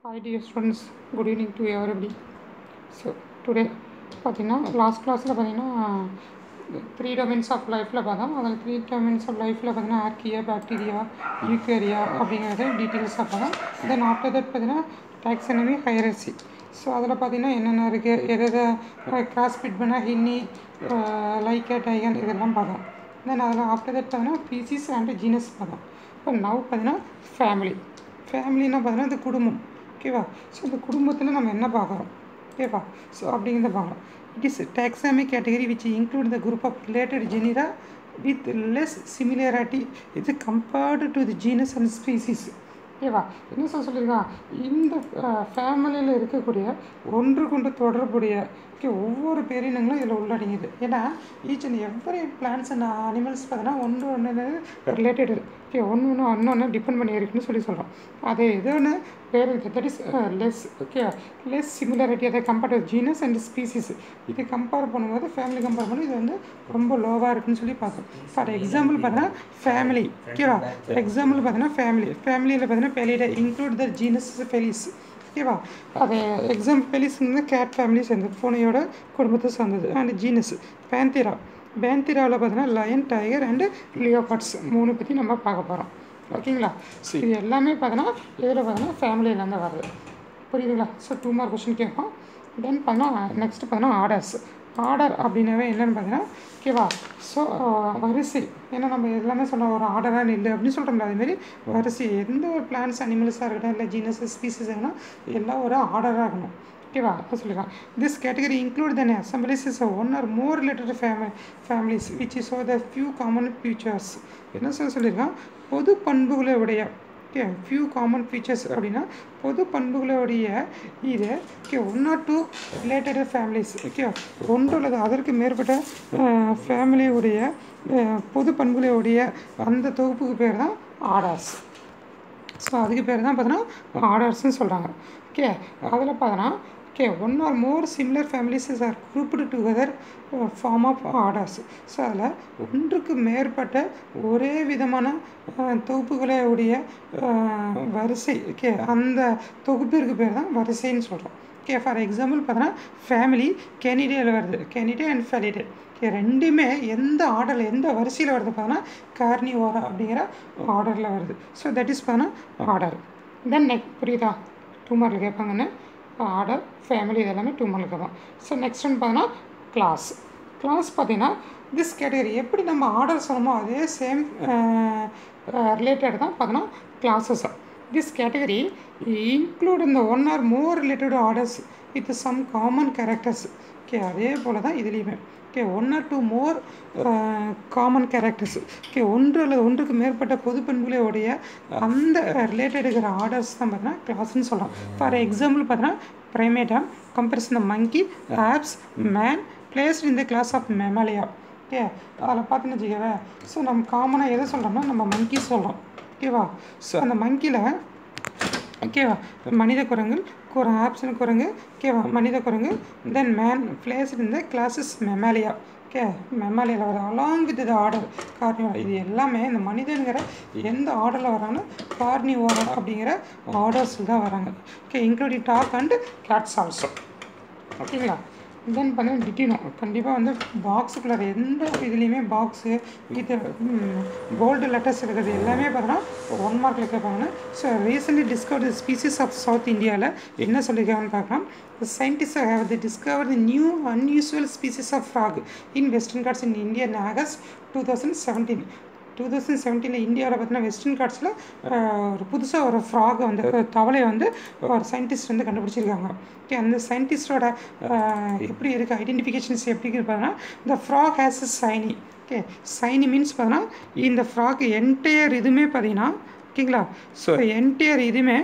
Hi dear students, good evening to everybody. So today பார்த்தீங்கன்னா last கிளாஸில் பார்த்தீங்கன்னா 3 domains of லைஃப்பில் பார்த்தோம். அதில் 3 domains ஆஃப் லைஃப்பில் பார்த்தீங்கன்னா ஆர்கியா, பாக்டீரியா, யூகேரியா அப்படிங்கிறத டீட்டெயில்ஸாக பார்த்தோம். தென் ஆஃப்டர் தட் பார்த்தீங்கன்னா டாக்ஸானமி, ஹையரர்சி. ஸோ அதில் பார்த்தீங்கன்னா என்னென்ன இருக்குது, எதை கிராஸ் ஃபிட் பண்ணால் ஹின்னி, லைக்கா, டைகன் இதெல்லாம் பார்த்தோம். தென் அதில் ஆஃப்டர் தட் பார்த்தீங்கன்னா பீசிஸ் அண்ட் ஜீனஸ் பார்த்தோம். இப்போ நவ் பார்த்தீங்கன்னா ஃபேமிலின்னா பார்த்தீங்கன்னா இந்த குடும்பம். ஓகேவா? ஸோ இந்த குடும்பத்தில் நம்ம என்ன பார்க்குறோம், ஓகேவா? ஸோ அப்படிங்கிறத பார்க்குறோம். It is taxonomic category which include the group of related genera with less similarity இது compared to the genus and species. ஓகேவா? என்ன சொல்லியிருக்கான், இந்த ஃபேமிலியில் இருக்கக்கூடிய ஒன்றுக்கொண்டு தொடர்புடைய ஒவ்வொரு பேரினங்களும் இதில் உள்ளடங்கியது. ஏன்னா each and every plants and animals பார்த்தீங்கன்னா ஒன்று ரிலேட்டடு, ஒன்று டிபெண்ட் பண்ணி இருக்குன்னு சொல்கிறோம். அது எதுன்னு பேர் தட் இஸ் லெஸ் சிமிலாரிட்டி. அதை compared to genus and species. இது கம்பேர் பண்ணும்போது ஃபேமிலி கம்பேர் பண்ணி இது வந்து ரொம்ப லோவாக இருக்குன்னு சொல்லி பார்த்தோம். ஃபார் எக்ஸாம்பிள் பார்த்தீங்கன்னா ஃபேமிலி, ஓகேவா? எக்ஸாம்பிள் பார்த்தீங்கன்னா ஃபேமிலியில் பார்த்தீங்கன்னா Felidae include the genus Felis. ஓகேவா? அது எக்ஸாம்பிள் பெலிஸ்ங்கிறது கேட் ஃபேமிலி சேர்ந்தது, பூனையோட குடும்பத்தை சார்ந்தது. அண்ட் ஜீனஸ் பேந்திராவில் பார்த்தீங்கன்னா லயன், டைகர் அண்டு லியோபார்ட்ஸ் 3 பற்றி நம்ம பார்க்க போகிறோம். ஓகேங்களா? ஸோ இது எல்லாமே பார்த்தீங்கன்னா இதில் பார்த்தீங்கன்னா ஃபேமிலியிலேருந்து வருது. புரியுதுங்களா? ஸோ 2 மார்க் கொஸ்டின் கேட்போம். தென் பார்த்தீங்கன்னா நெக்ஸ்ட்டு பார்த்தீங்கன்னா ஆர்டர் அப்படின்னாவே என்னென்னு பார்த்தீங்கன்னா, ஓகேவா? ஸோ வரிசை. ஏன்னா நம்ம எல்லாமே சொன்ன ஒரு ஆர்டராக நில்லு அப்படின்னு சொல்கிறோம்ல, அதுமாரி வரிசை. எந்த ஒரு பிளான்ஸ் அனிமல்ஸாக இருக்கட்டும், இல்லை ஜீனஸ் ஸ்பீசிஸ் ஆகணும், எல்லாம் ஒரு ஆர்டராக இருக்கணும். ஓகேவா? அதை சொல்லிக்கலாம். This category include then assemblies is one or more related families which is the few common features. என்ன சொல்லியிருக்கான், பொது பண்புகளை உடைய ஃபியூ காமன் ஃபீச்சர்ஸ் அப்படின்னா பொது பண்புகளுடைய இது ஒன் ஆர் 2 ரிலேட்டட் ஃபேமிலிஸ். ஒன்று அல்லது அதற்கு மேற்பட்ட ஃபேமிலியுடைய பொது பண்புகளுடைய அந்த தொகுப்புக்கு பேர் தான் ஆர்டர்ஸ். ஸோ அதுக்கு பேர் தான் பார்த்தீங்கன்னா ஆர்டர்ஸ்ன்னு சொல்கிறாங்க. அதில் பார்த்தோன்னா one or more similar families are grouped together form of orders. So அதில் ஒன்றுக்கு மேற்பட்ட ஒரே விதமான தொகுப்புகளுடைய வரிசை. அந்த தொகுப்பிற்கு பேர் தான் வரிசைன்னு சொல்கிறோம். ஃபார் எக்ஸாம்பிள் பார்த்தோன்னா ஃபேமிலி கெனிடேயில் வருது, கெனிடே அண்ட் ஃபெலிடே. ரெண்டுமே எந்த ஆர்டரில் எந்த வரிசையில் வருது பார்த்தோன்னா கார்னிவோரா அப்படிங்கிற ஆர்டரில் வருது. ஸோ தட் இஸ் பார்த்தோன்னா ஆர்டர். தென் புரியுதா? 2 மார்க்கில் கேட்பாங்கன்னு ஆர்டர், ஃபேமிலி இதெல்லாமே 2 மார்க்கில் கேட்பாங்க. ஸோ நெக்ஸ்ட் ஒன் பார்த்தோன்னா கிளாஸ் பார்த்தீங்கன்னா திஸ் கேட்டகரி எப்படி நம்ம ஆர்டர் சொன்னோமோ அதே சேம் ரிலேட்டட் தான் பார்த்தோன்னா கிளாஸஸ். திஸ் கேட்டகரி இன்க்ளூட் இந்த one or more related orders with some common characters. அதே போல் தான் இதுலேயுமே one or 2 more common characters. ஒன்று அல்லது ஒன்றுக்கு மேற்பட்ட பொது பண்புகளுடைய அந்த ரிலேட்டட் இருக்கிற ஆர்டர்ஸ் தான் பார்த்தீங்கன்னா கிளாஸ்ன்னு சொல்கிறோம். ஃபார் எக்ஸாம்பிள் பார்த்தீங்கன்னா ப்ரைமேட்டா comparison the monkey, apes, man placed in the class of Mammalia. அதில் பார்த்தீங்கன்னு வச்சுக்கவே, ஸோ நம்ம காமனாக எதை சொல்கிறோம்னா நம்ம மங்கி சொல்கிறோம். ஓகேவா? ஸோ அந்த மங்கியில் மனித குரங்கு, ஆப்ஷன் குரங்கு, மனித குரங்கு. Then man placed in the classes Mammalia. மெமாலியாவில் வர along with the order Carnivora. இது எல்லாமே இந்த மனிதனுங்கிற எந்த ஆர்டரில் வராங்கன்னா கார்னிவோரா அப்படிங்கிற ஆர்டர்ஸில் தான் வராங்க. Including dog and cats also. ஓகேங்களா? தென் பார்த்தீங்கன்னா டிட்டினோ கண்டிப்பாக வந்து பாக்ஸுக்குள்ள எந்த இதுலேயுமே பாக்ஸு வித் போல்டு லெட்டர்ஸ் இருக்கிறது எல்லாமே பார்த்தோன்னா 1 மார்க்கில் கேட்பாங்கன்னு. So recently discovered species of south இந்தியாவில் என்ன சொல்லியிருக்காங்கன்னு பார்க்கலாம். Scientists have discovered the new unusual species of frog in Western Ghats in India in August 2017. 2017 இந்தியாவில் பார்த்தீங்கன்னா வெஸ்டர்ன் காட்ஸில் ஒரு புதுசாக ஒரு ஃப்ராகை வந்து தவளையை வந்து ஒரு சயின்டிஸ்ட் வந்து கண்டுபிடிச்சிருக்காங்க. அந்த சயின்டிஸ்டோட எப்படி இருக்குது ஐடென்டிஃபிகேஷன்ஸ் எப்படி இருப்பாங்கன்னா, இந்த frog has a shiny. Shiny means பார்த்தீங்கன்னா இந்த ஃப்ராக் என்டையர் இதுவுமே பார்த்தீங்கன்னா, ஓகேங்களா? ஸோ என்டையர் இதுவுமே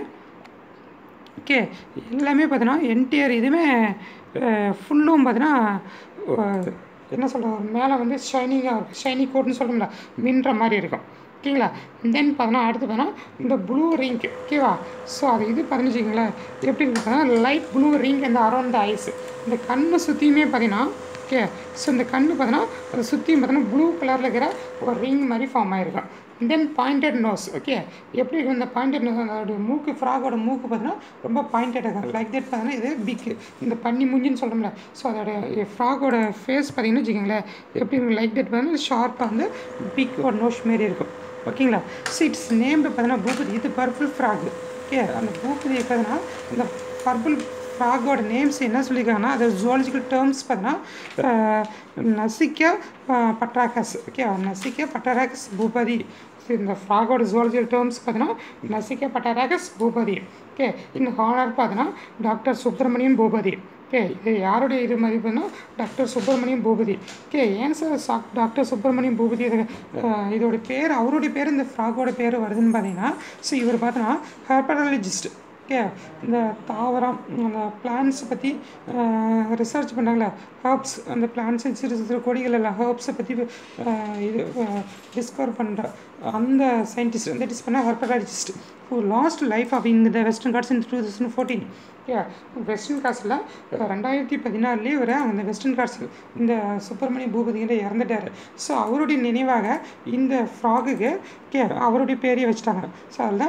எல்லாமே பார்த்தீங்கன்னா என்டையர் இதுவுமே ஃபுல்லும் பார்த்தீங்கன்னா என்ன சொல்கிறது, மேலே வந்து ஷைனிங்காக இருக்கும், ஷைனி கோட்னு சொல்கிறோம்ல, மின்ற மாதிரி இருக்கும். ஓகேங்களா? தென் பார்த்தோன்னா அடுத்து பார்த்தோன்னா இந்த ப்ளூ ரிங்க். ஸோ அது இது பதினஞ்சுங்களேன் எப்படி இருக்குன்னா லைட் ப்ளூ ரிங் இந்த அரௌண்ட் த ஐஸ். இந்த கண்ணை சுற்றியுமே பார்த்தீங்கன்னா ஸோ இந்த கண்ணு பார்த்தோன்னா அதை சுற்றியும் பார்த்தோன்னா ப்ளூ கலரில் இருக்கிற ஒரு ரிங் மாதிரி ஃபார்ம் ஆகிருக்கும். தென் பாயிண்டட் நோஸ். ஓகே, எப்படி இந்த பாயிண்டட் நோஸ் அதோடைய மூக்கு, ஃப்ராகோட மூக்கு பார்த்தீங்கன்னா ரொம்ப பாயிண்டடாக இருக்கும். லைக் தட் பார்த்தீங்கன்னா இது பிக், இந்த பன்னி மூஞ்சின்னு சொல்கிறோம்ல, ஸோ அதோடைய ஃப்ராகோட ஃபேஸ் பார்த்தீங்கன்னு வச்சுக்கோங்களேன் எப்படி இருக்கும், லைக் தட் பார்த்தீங்கன்னா ஷார்ப்பாக வந்து பிக் ஒரு நோஸ் மாரி இருக்கும். ஓகேங்களா. ஸோ இட்ஸ் நேம்டு பார்த்தீங்கன்னா பூபதி. இது பர்பிள் ஃப்ராக். ஓகே, அந்த பூபதி பார்த்தீங்கன்னா இந்த பர்பிள் ஃப்ராகோட நேம்ஸ் என்ன சொல்லியிருக்காங்கன்னா அது ஜுவாலஜிக்கல் டேர்ம்ஸ் பார்த்தீங்கன்னா நசிகா பட்ராகஸ். ஓகே, நசிகா பட்ராகஸ் பூபதி. இந்த ஃப்ராகோட ஜுவாலஜிக்கல் டேர்ம்ஸ் பார்த்தீங்கன்னா நசிகா பட்ராகஸ் பூபதி. ஓகே, இந்த ஹானர் பார்த்தீங்கன்னா டாக்டர் சுப்பிரமணியன் பூபதி. ஓகே, இது யாருடைய இது மதிப்புன்னா டாக்டர் சுப்பிரமணியம் பூபதி. ஓகே, ஏன் சார் டாக்டர் சுப்பிரமணியம் பூபதி இதோட பேர், அவருடைய பேர் இந்த ஃப்ராகோட பேர் வருதுன்னு பார்த்தீங்கன்னா, ஸோ இவர் பார்த்தோன்னா ஹெர்படாலஜிஸ்ட். ஓகே, இந்த தாவரம் அந்த பிளான்ட்ஸை பற்றி ரிசர்ச் பண்ணுறாங்களே, ஹர்ப்ஸ், அந்த பிளான்ட்ஸு சிறு சிறு கொடிகள் எல்லாம் ஹர்ப்ஸை பற்றி இது டிஸ்கவர் பண்ணுற அந்த சயின்டிஸ்ட், தட் இஸ் பண்ண herpetologist who lost life of in the Western Ghats in 2014. Okay, Western காட்ஸில் 2014 வரை அந்த வெஸ்டர்ன் காட்ஸில் இந்த சுப்பிரமணிய பூபதிங்கிட்ட இறந்துட்டார். ஸோ அவருடைய நினைவாக இந்த ஃப்ராகுக்கு அவருடைய பேரையே வச்சுட்டாங்க. ஸோ அதில்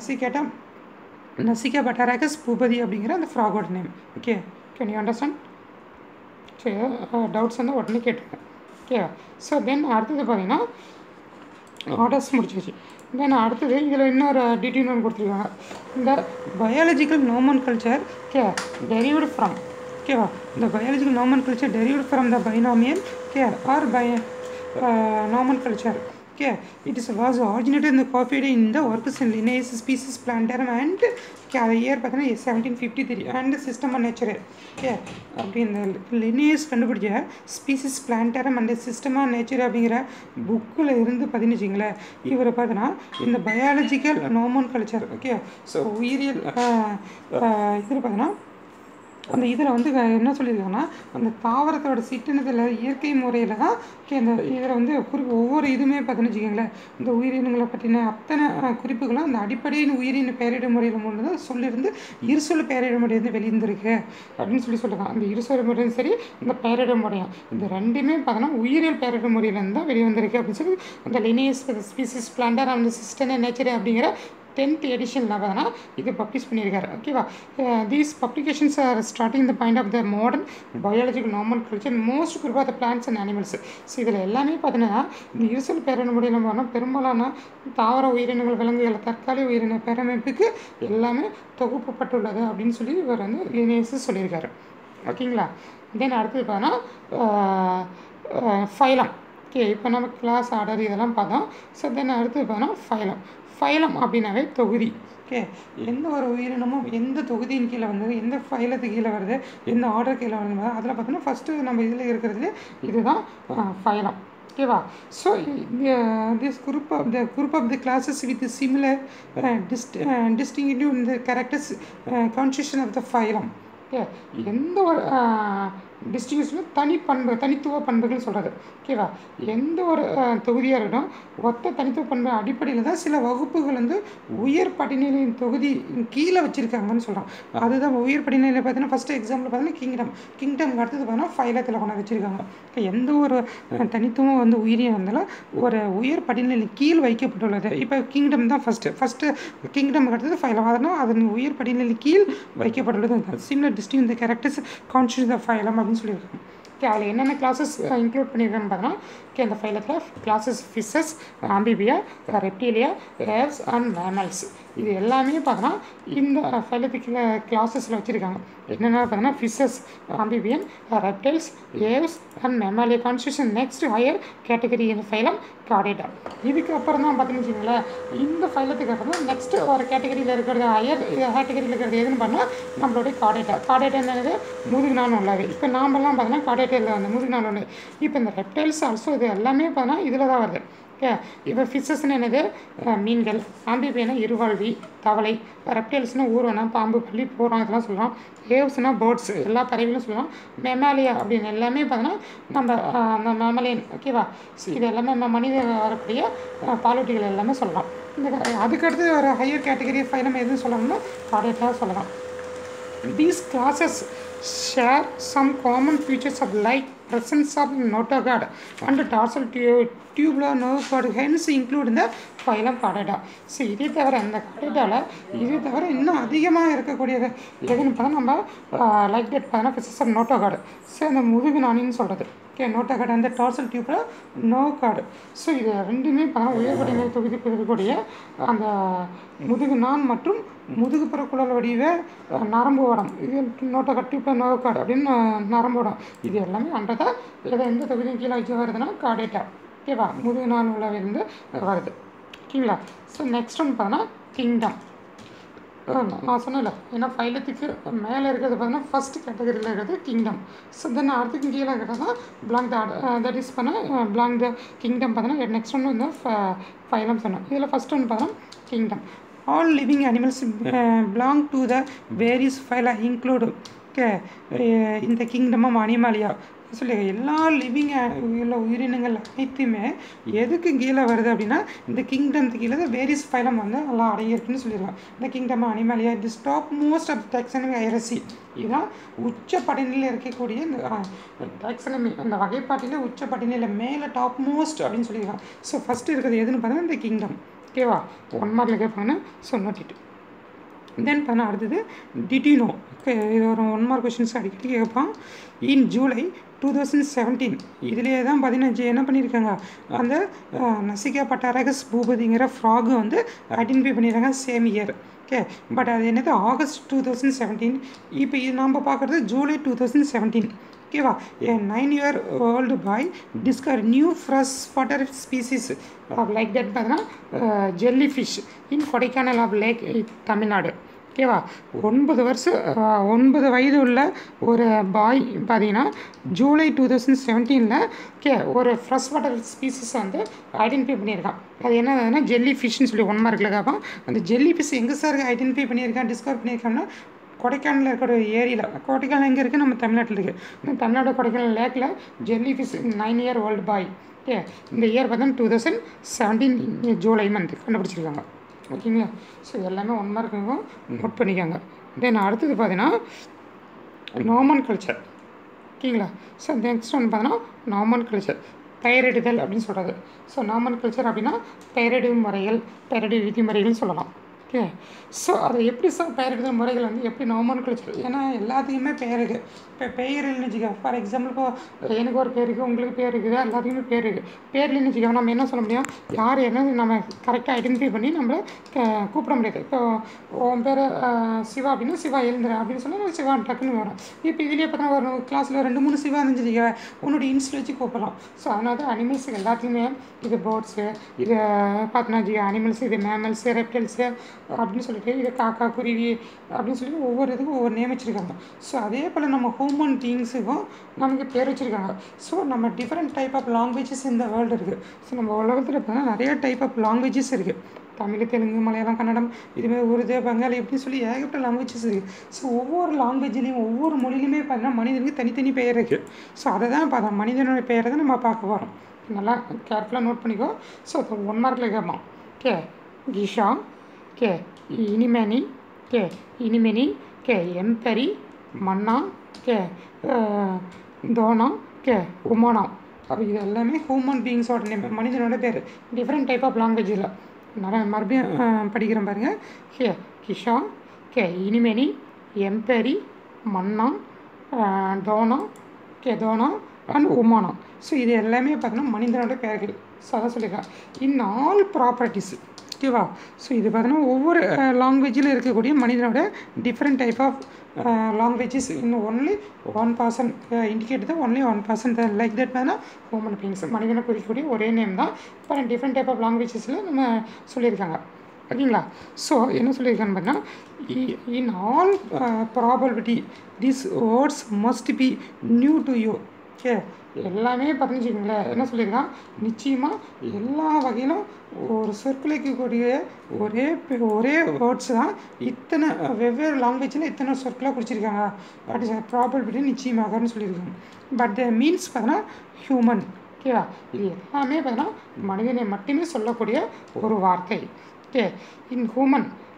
நசிகா பட்ராகஸ் பூபதி அப்படிங்கிற அந்த ஃப்ராகோட name. Okay, can you understand? சரி, டவுட்ஸ் வந்து உடனே கேட்டுருக்கேன். ஓகே, ஸோ தென் அடுத்தது பார்த்தீங்கன்னா ஆர்டர்ஸ் முடிச்சிச்சு. தென் அடுத்தது இதில் இன்னொரு டீட்டெயில் ஒன்று கொடுத்துருக்காங்க. இந்த பயாலஜிக்கல் நோமன்கல்ச்சர் டெரிவ்டு ஃப்ரம். ஓகேவா, இந்த biological nomenclature derived from the binomial or nomenclature. Okay, it was originated in the copied in the works in Linnaeus Species Plantarum and year 1753 and System of Nature. Okay, அப்படிங்கிற Linnaeus கண்டுபிடிச்ச species plantarum and system of nature அப்படிங்கிற புக்கில் இருந்து பார்த்தீங்கன்னு இவரை பார்த்தோன்னா இந்த biological நோமன்கல்ச்சர். Okay, so உயிரியல் இதில் பார்த்தோன்னா அந்த இதில் வந்து என்ன சொல்லியிருக்காங்கன்னா அந்த தாவரத்தோட சிற்றினத்தில் இயற்கை முறையில் தான் இந்த இதில் வந்து ஒவ்வொரு இதுவுமே பார்த்தீங்கன்னு வச்சுக்கோங்களேன், இந்த உயிரினங்களை பற்றின அத்தனை குறிப்புகளும் அந்த அடிப்படையின் உயிரின பெயரிட முறையில் மூலம் தான் சொல்லியிருந்து இருசொல் பெயரிட முறை வந்து வெளியிருந்திருக்கு அப்படின்னு சொல்லுவாங்க. அந்த இருசொல் முறையும் சரி இந்த பெயரிட முறையும் இந்த ரெண்டுமே பார்த்தோன்னா உயிரியல் பெயரிட முறையிலேருந்து தான் வெளிவந்திருக்கு அப்படின்னு சொல்லி அந்த Linnaeus species plantar and system nature அப்படிங்கிற 10th edition பார்த்தோன்னா இது பப்ளிஷ் பண்ணியிருக்காரு. ஓகேவா, these publications are starting the point of the modern biological normal most குறிப்பாக the plants and animals. So இதில் எல்லாமே பார்த்தீங்கன்னா இந்த இருசல் பேரின முறையில் பார்த்தோன்னா பெரும்பாலான தாவர உயிரினங்கள், விலங்குகள், தற்காலிக உயிரின பேரமைப்புக்கு எல்லாமே தொகுப்பப்பட்டுள்ளது அப்படின்னு சொல்லி இவர் வந்து லினியஸ் சொல்லியிருக்காரு. ஓகேங்களா. தென் அடுத்தது பார்த்தோன்னா ஃபைலம். ஓகே, இப்போ நம்ம கிளாஸ் ஆர்டர் இதெல்லாம் பார்த்தோம். ஸோ தென் அடுத்தது பார்த்தோன்னா ஃபைலம். ஃபைலம் அப்படின்னாவே தொகுதி. ஓகே, எந்த ஒரு உயிரினமும் எந்த தொகுதியின் கீழே வந்தது, எந்த ஃபைலத்துக்கு கீழே வருது, எந்த ஆர்டர் கீழே வருது, அதில் பார்த்தோன்னா ஃபஸ்ட்டு நம்ம இதில் இருக்கிறதுலே இதுதான் ஃபைலம். ஓகேவா. So this group of the classes with similar distinctive இந்த characters constitution of the phylum. Okay, எந்த ஒரு டிஸ்டிங்ஷனும் தனித்துவ பண்புகள் சொல்கிறது. ஓகேவா, எந்த ஒரு தொகுதியாக இருக்கட்டும் ஒத்த தனித்துவ பண்பு அடிப்படையில் தான் சில வகுப்புகள் வந்து உயர் படிநிலையின் தொகுதி கீழே வச்சுருக்காங்கன்னு சொல்கிறோம். அதுதான் உயர் படிநிலையில் பார்த்தீங்கன்னா ஃபஸ்ட்டு எக்ஸாம்பிள் பார்த்தீங்கன்னா கிங்டம்க்கு அடுத்தது பார்த்தீங்கன்னா ஃபைலத்தில் கொண்டு வச்சுருக்காங்க. எந்த ஒரு தனித்துவம் வந்து உயிரினம் இருந்தாலும் ஒரு உயர் படிநிலையில் கீழ் வைக்கப்பட்டுள்ளது. இப்போ கிங்டம் தான் ஃபஸ்ட்டு கிங்டம்க்கு அடுத்தது ஃபைலம், அதனால் அதன் உயர் படிநிலையில் கீழ் வைக்கப்பட்டுள்ளது. சிமிலர் டிஸ்டிங் இந்த கேரக்டர்ஸ் கான்ஸ்டியூட் த ஃபைலம் அப்படின்னு சொல்லியிருக்காங்க. ஓகே, அதில் என்னென்ன கிளாஸஸ் இன்க்ளூட் பண்ணியிருக்கான்னு பார்த்தோன்னா ஓகே, இந்த ஃபைலத்தில் classes fishes, Amphibia, Reptilia, Aves and mammals இது எல்லாமே பார்த்தோன்னா இந்த ஃபைலத்துக்கு கிளாஸஸில் வச்சுருக்காங்க. என்னென்ன பார்த்தோன்னா fishes, amphibian, reptiles, Aves and Mammalia constitution. Next higher category இந்த ஃபைலம் கார்டேட்டா. இதுக்கப்புறம் தான் பார்த்தீங்கன்னு வச்சுக்கோங்களேன், இந்த ஃபைலத்துக்கு அப்புறம் நெக்ஸ்ட் ஒரு கேட்டகரியில் இருக்கிறது ஹையர் கேட்டகரியில் இருக்கிறது எதுன்னு பண்ணால் நம்மளுடைய கார்டேட்டா. கார்டேட்டா என்னது முதுகு நாள் உள்ளது. இப்போ நாமெல்லாம் பார்த்தோன்னா கார்டேட்டாவில் வந்து முதுகு நாள் உள்ளது. இப்போ இந்த ரெப்டைல்ஸ் ஆல்சோ இது எல்லாமே பார்த்தோன்னா இதில் தான் வருது. ஓகே, இப்போ ஃபிஷஸ்ன்னு என்னது மீன்கள், ஆம்பிபியனா இருவாழ்வி தவளை, ரெப்டைல்ஸ்னால் ஊர்வனம், பாம்பு, பள்ளி, போகிறோம் இதெல்லாம் சொல்லலாம். ஏவ்ஸ்னால் பேர்ட்ஸ் எல்லா பறவைகளும் சொல்லலாம். மெமாலியா அப்படின்னு எல்லாமே பார்த்தோன்னா நம்ம அந்த மெமலியன். ஓகேவா, இது எல்லாமே நம்ம மனித வரக்கூடிய பாலூட்டிகள் எல்லாமே சொல்லலாம். இந்த அதுக்கடுத்து ஒரு ஹையர் கேட்டகரி ஃபைலம் எதுன்னு சொல்லணும்னா கார்டேட்டா சொல்லலாம். These classes share some common features of like presence of notochord and dorsal tubular nerve cord, hence include in the phylum Chordata. So இதே தவிர இந்த கார்டேட்டாவில் இதே தவிர இன்னும் அதிகமாக இருக்கக்கூடியது எதுன்னு பார்த்தா நம்ம லைக் டேட் பார்த்தோன்னா பிசஸ் ஆஃப் நோட்டோகார்டு. ஸோ அந்த முதுகு நாணின்னு சொல்கிறது ஓகே நோட்டோகார்டு அந்த டார்சல் டியூப்பில் நோ கார்டு. ஸோ இது ரெண்டுமே பார்த்தா உயர்படிநிலை தொகுதிக்கு இருக்கக்கூடிய அந்த முதுகு நான் மற்றும் முதுகுப்புற குழல் வடிவ நரம்பு வடம் இது நோட்டோகார்டு டியூப்பில் நோ கார்டு அப்படின்னு நரம்பு வடம் இது எல்லாமே அன்றதை இதை எந்த தொகுதியும் கீழே வச்சு வருதுன்னா கார்டேட்டா ஓகேவா முதுகு நான் உள்ளவிலிருந்து வருது ஓகேங்களா. ஸோ நெக்ஸ்ட் ஒன்று பார்த்தோன்னா கிங்டம். நான் சொன்னேன்ல ஏன்னா ஃபைலத்துக்கு மேலே இருக்கிறது பார்த்தீங்கன்னா ஃபஸ்ட் கேட்டகரியில் இருக்கிறது கிங்டம். ஸோ தென் அடுத்துக்கு கீழே இருக்கிறது தான் பிளாங்க் தட் இஸ் பண்ண பிளாங்க் த கிங்டம் பார்த்தோன்னா நெக்ஸ்ட் ஒன்று வந்து ஃபைலம் சொன்னேன். இதில் ஃபஸ்ட் ஒன்று பார்த்தோன்னா kingdom. All living animals belong to the various phyla include இந்த கிங்டம் ஆஃப் அனிமாலியா சொல்லி எல்லா லிவிங் உள்ள உயிரினங்கள் அனைத்துமே எதுக்கு கீழே வருது அப்படின்னா இந்த கிங்டம்க்கு கீழே வேரியஸ் ஃபைலம் வந்து எல்லாம் அடங்கியிருக்குன்னு சொல்லிடுவாங்க. இந்த kingdom Animalia the top most of taxonomy hierarchy இதுதான் உச்ச படிநிலையில் இருக்கக்கூடிய இந்த டாக்ஸானமி அந்த வகைப்பாட்டில் உச்ச படிநிலையில் மேலே டாப் மோஸ்ட் அப்படின்னு சொல்லியிருக்காங்க. ஸோ ஃபஸ்ட்டு இருக்கிறது எதுன்னு பார்த்தா இந்த கிங்டம் ஓகேவா 1 மார்க்கில் கேட்பாங்கன்னா ஸோ நோட்டிட்டு தென் பண்ண அடுத்தது டிடினோ ஓகே இது ஒரு 1 மார்க் கொஷின்ஸ் அடிக்கடி கேட்பான். இன் ஜூலை 2017 இதிலே தான் 15 என்ன பண்ணியிருக்காங்க அந்த நசிகா பட்டாரகஸ் பூபதிங்கிற ஃப்ராகு வந்து ஐடென்டிஃபை பண்ணியிருக்காங்க சேம் இயர் ஓகே. பட் அது என்னது ஆகஸ்ட் 2017. இப்போ இது நம்ம பார்க்குறது ஜூலை 2017 ஓகேவா. A 9-year old boy discover new fresh water species like that பார்த்தீங்கன்னா jelly fish in Kodaikanal of lake Tamil Nadu ஓகேவா. 9 வயது உள்ள ஒரு பாய் பார்த்தீங்கன்னா ஜூலை 2017 ஓகே ஒரு ஃப்ரெஷ் வாட்டர் ஸ்பீசிஸ் வந்து ஐடென்டிஃபை பண்ணியிருக்கான். அது என்னதுன்னா ஜெல்லி ஃபிஷ்னு சொல்லி 1 மார்க்கில் கேட்பான். அந்த ஜெல்லி ஃபிஷ் எங்கே சார் ஐடென்டிஃபை பண்ணியிருக்கான் டிஸ்கவர் பண்ணியிருக்காங்கன்னா கொடைக்கானலில் இருக்கிற ஒரு ஏரியில். கொடைக்கானல் எங்கே இருக்குது நம்ம தமிழ்நாட்டில் இருக்குது. தமிழ்நாடு கொடைக்கானல் லேக்கில் jelly fish 9-year old boy okay இந்த இயர் பார்த்தா 2017 ஜூலை மந்த் கண்டுபிடிச்சிருக்காங்க ஓகேங்களா. ஸோ எல்லாமே 1 மார்க் இருக்கும் நோட் பண்ணிக்கோங்க. தென் அடுத்தது பார்த்தீங்கன்னா நாமன் கல்ச்சர் ஓகேங்களா. ஸோ நெக்ஸ்ட் ஒன்று பார்த்தீங்கன்னா நாமன் கல்ச்சர் பெயரிடுதல் அப்படின்னு சொல்கிறது. ஸோ நாமன் கல்ச்சர் அப்படின்னா பெயரிடு முறைகள் பெயரிடு விதிமுறைகள்னு சொல்லலாம் ஓகே. ஸோ அதை எப்படி சார் பெயரிடுதல் முறைகள் வந்து எப்படி நாமன் கல்ச்சர் ஏன்னா எல்லாத்துக்குமே பெயர் இருக்குது. இப்போ பெயர் இல்லைன்னு வச்சுக்க ஃபார் எக்ஸாம்பிள் இப்போ எனக்கு ஒரு பேர் இருக்குது உங்களுக்கு பேர் இருக்குது எல்லாத்துக்குமே பேர் இருக்குது. பேர்லன்னு வச்சுக்கோ நம்ம என்ன சொல்ல முடியும் யார் என்ன நம்ம கரெக்டாக ஐடென்டிஃபை பண்ணி நம்மளை கூப்பிட முடியாது. இப்போ உன் பேர் சிவா அப்படின்னா சிவா எழுந்துறேன் அப்படின்னு சொன்னால் சிவா டக்குன்னு வரும். இப்போ இதுலேயே பார்த்தா ஒரு கிளாஸில் 2-3 சிவா இருந்துச்சு உன்னோட இன்ஸ்டில் வச்சு கூப்பிடலாம். ஸோ அதனால தான் அனிமல்ஸுக்கு எல்லாத்தையுமே இது பேர்ட்ஸு இது பார்த்தோன்னா அனிமல்ஸ் இது மேமல்ஸு ரெப்டைல்ஸு அப்படின்னு சொல்லிட்டு இது காக்கா குருவி அப்படின்னு சொல்லிட்டு ஒவ்வொரு இதுக்கும் ஒவ்வொரு நேம் வச்சுருக்காங்க. ஸோ அதே போல் நம்ம ஹியூமன் பீயிங்ஸுக்கும் நமக்கு பேர் வச்சுருக்காங்க. ஸோ நம்ம டிஃப்ரெண்ட் டைப் ஆஃப் லாங்குவேஜஸ் இந்த வேர்ல்டு இருக்குது. ஸோ நம்ம உலகத்தில் பார்த்தா நிறைய டைப் ஆஃப் லாங்குவேஜஸ் இருக்குது. தமிழ் தெலுங்கு மலையாளம் கன்னடம் இதுமாதிரி உருது பெங்காலி இப்படின்னு சொல்லி ஏகப்பட்ட லாங்குவேஜஸ் இருக்குது. ஸோ ஒவ்வொரு லாங்குவேஜ்லேயும் ஒவ்வொரு மொழியிலுமே பார்த்தீங்கன்னா மனிதனுக்கு தனித்தனி பெயர் இருக்குது. ஸோ அதை தான் பார்த்தோம் மனிதனுடைய பெயரை தான் நம்ம பார்க்க போகிறோம். நல்லா கேர்ஃபுல்லாக நோட் பண்ணிக்கோ. ஸோ 1 மார்க்கில் கேட்பான் ஓகே கிஷா ஓகே இனிமேனி ஓகே இனிமேனி ஓகே எம்பெரி மன்னா ஓகே தோனா ஓகே உமானா அப்போ இது எல்லாமே ஹியூமன் பீயிங்ஸோட நேம் மனிதனோட பேர் டிஃப்ரெண்ட் டைப் ஆஃப் லாங்குவேஜில் நிறைய மறுபடியும் படிக்கிறேன் பாருங்கள். ஓகே கிஷா ஓகே இனிமேனி எம்பெரி மன்னா தோனா ஓகே தோனா அண்ட் உமானா. ஸோ இது எல்லாமே பார்த்தீங்கன்னா மனிதனோட பெயர்கள். ஸோ அதான் சொல்லியிருக்கேன் இன் ஆல் ப்ராப்பர்ட்டிஸ் ஓகேவா. ஸோ இது பார்த்தீங்கன்னா ஒவ்வொரு லாங்குவேஜில் இருக்கக்கூடிய மனிதனோட டிஃப்ரெண்ட் டைப் ஆஃப் லாங்குவேஜஸ் இன்னும் ஒன்லி 1% இண்டிகேட் தான் ஒன்லி 1% லைக் தட் பார்த்தீங்கன்னா ஹியூமன் பீயிங்ஸ் மனிதனை குறிக்கக்கூடிய ஒரே நேம் தான். இப்போ டிஃப்ரெண்ட் டைப் ஆஃப் லாங்குவேஜஸில் நம்ம சொல்லியிருக்காங்க ஓகேங்களா. ஸோ என்ன சொல்லியிருக்கான்னு பார்த்தீங்கன்னா in all probability this words must be new to you okay எல்லாமே பார்த்துச்சுங்களேன் என்ன சொல்லியிருக்கான் நிச்சயமாக எல்லா வகையிலும் ஒரு சொற்குலைக்கக்கூடிய ஒரே வேர்ட்ஸ் தான் இத்தனை வெவ்வேறு லாங்குவேஜில் இத்தனை சொற்களாக குறிச்சிருக்காங்க. வாட் இஸ் ப்ராபபிலிட்டி நிச்சயமாகன்னு சொல்லியிருக்காங்க. பட் த மீன்ஸ் பார்த்தீங்கன்னா ஹியூமன் ஓகேவா. இது எல்லாமே பார்த்தீங்கன்னா மனிதனை மட்டுமே சொல்லக்கூடிய ஒரு வார்த்தை okay. In human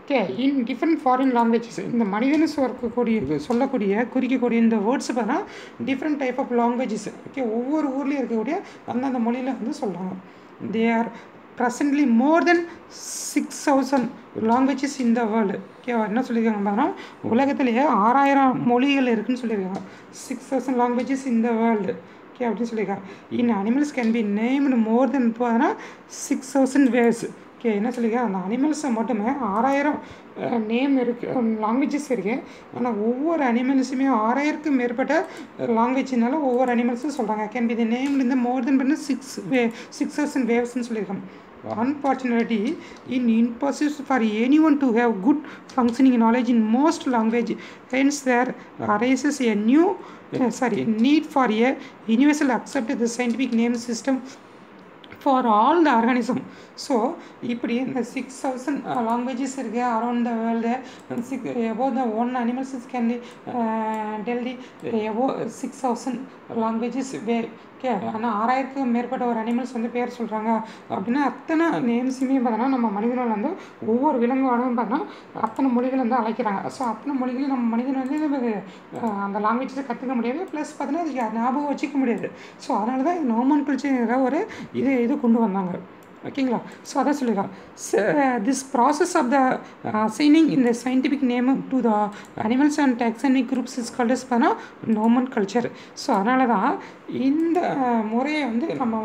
okay in different foreign languages இந்த மனிதனு குறிக்கக்கூடிய இந்த வேர்ட்ஸ் பார்த்தா different type of languages okay ஒவ்வொரு ஊர்லேயும் இருக்கக்கூடிய அந்தந்த மொழியில் வந்து சொல்கிறாங்க. They are presently more than 6,000 languages in the world. ஓகேவா என்ன சொல்லியிருக்காங்க பார்த்தா உலகத்திலேயே 6,000 மொழிகள் இருக்குதுன்னு சொல்லியிருக்காங்க. 6,000 languages in the world okay அப்படின்னு சொல்லியிருக்காங்க. In animals can be named more than பார்த்தோன்னா 6,000 வேர்ட்ஸ். ஓகே என்ன சொல்லியிருக்காங்க அந்த அனிமல்ஸை மட்டுமே 6,000 நேம் இருக்குது லாங்குவேஜஸ் இருக்குது. ஆனால் ஒவ்வொரு அனிமல்ஸுமே 6,000க்கும் மேற்பட்ட லாங்குவேஜ்னால ஒவ்வொரு அனிமல்ஸும் சொல்கிறாங்க. கேன் பி தி நேம் இந்த மோர் தென் பண்ணி 6,000 வேவ்ஸ்ன்னு சொல்லியிருக்காங்க. Unfortunately, impossible for anyone to have good functioning knowledge in most language. Hence, there arises a need for a universal accepted scientific name system for all the organism. So இப்படி இந்த 6,000 languages இருக்குது around the world. above the one animals can tell the above 6,000 languages okay. ஆனால் 6,000க்கும் மேற்பட்ட ஒரு animals வந்து பேர் சொல்கிறாங்க அப்படின்னா அத்தனை நேம்ஸுமே பார்த்தோன்னா நம்ம மனிதனால் வந்து ஒவ்வொரு விலங்குகளும் பார்த்தோன்னா அத்தனை மொழிகள் வந்து அழைக்கிறாங்க. ஸோ அத்தனை மொழிகளும் நம்ம மனிதன் வந்து அந்த லாங்குவேஜஸை கற்றுக்க முடியாது. ப்ளஸ் பார்த்தோன்னா அதுக்கு ஞாபகம் வச்சுக்க முடியாது. ஸோ அதனால தான் நாமென்க்ளேச்சர்ங்கிற ஒரு இது கொண்டு வந்தாங்க ஓகேங்களா. ஸோ அதான் சொல்லியிருக்காங்க this process of the assigning இந்த scientific name to the animals and taxonomic groups is called as பார்த்தா நாமென்க்ளேச்சர். ஸோ அதனால தான் இந்த முறையை வந்து நம்ம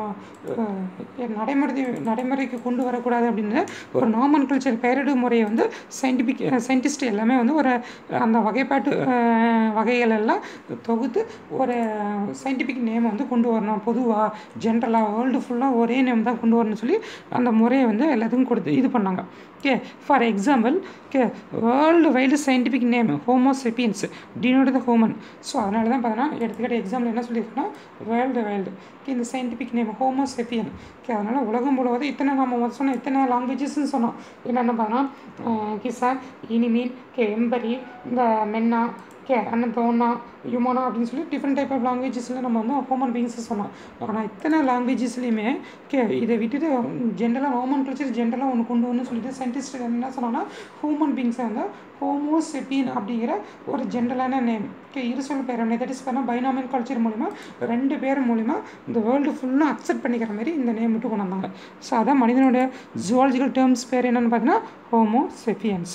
நடைமுறைக்கு கொண்டு வரக்கூடாது அப்படின்னு ஒரு நாமென்க்ளேச்சர் பெயரிடு முறையை வந்து சயின்டிஸ்ட் எல்லாமே வந்து ஒரு அந்த வகைப்பாட்டு வகைகள் எல்லாம் தொகுத்து ஒரு சயின்டிஃபிக் நேமை வந்து கொண்டு வரணும். பொதுவாக ஜென்ரலாக வேர்ல்டு ஃபுல்லாக ஒரே நேம் தான் கொண்டு வரணும்னு சொல்லி அந்த முறையை வந்து எல்லாத்துக்கும் இது பண்ணாங்க. Okay for example okay world wild scientific name Homo sapiens denote the human. So அதனால தான் பார்த்தோன்னா எடுத்துக்கிட்ட எக்ஸாம்பிள் என்ன சொல்லியிருக்கோன்னா வேர்ல்டு வைல்டு ஓகே இந்த scientific name Homo sapien okay. அதனால் உலகம் முழுவதும் இத்தனை நம்ம சொன்னோம் இத்தனை லாங்குவேஜஸ்ன்னு சொன்னோம். என்னென்ன பார்த்தோன்னா கிசா இனிமீன் ஓகே எம்பரி இந்த மென்னா ஓகே அண்ணன் தோனா யுமானா அப்படின்னு சொல்லி டிஃப்ரெண்ட் டைப் ஆஃப் லாங்குவேஜஸில் நம்ம வந்து ஹியூமன் பீயிங்ஸை சொன்னோம். ஆனால் இத்தனை லாங்குவேஜஸ்லையுமே ஓகே இதை விட்டுட்டு ஜென்ரலாக நாமென்க்ளேச்சர் ஜென்ரலாக ஒன்று கொண்டு வந்து சொல்லிட்டு சயின்டிஸ்ட் என்ன சொன்னாங்கன்னா ஹியூமன் பீயிங்ஸை வந்து ஹோமோ செப்பியன் அப்படிங்கிற ஒரு ஜென்ரலான நேம் ஓகே இருசொல் பேர் தட் இஸ் பண்ணால் பைனாமென்க்ளேச்சர் மூலிமா 2 பேர் மூலிமா இந்த வேர்ல்டு ஃபுல்லாக அக்செப்ட் பண்ணிக்கிற மாதிரி இந்த நேம் மட்டும் கொண்டு வந்தாங்க. ஸோ அதான் மனிதனுடைய ஜுவாலஜிக்கல் டேர்ம்ஸ் பேர் என்னென்னு பார்த்தீங்கன்னா Homo sapiens.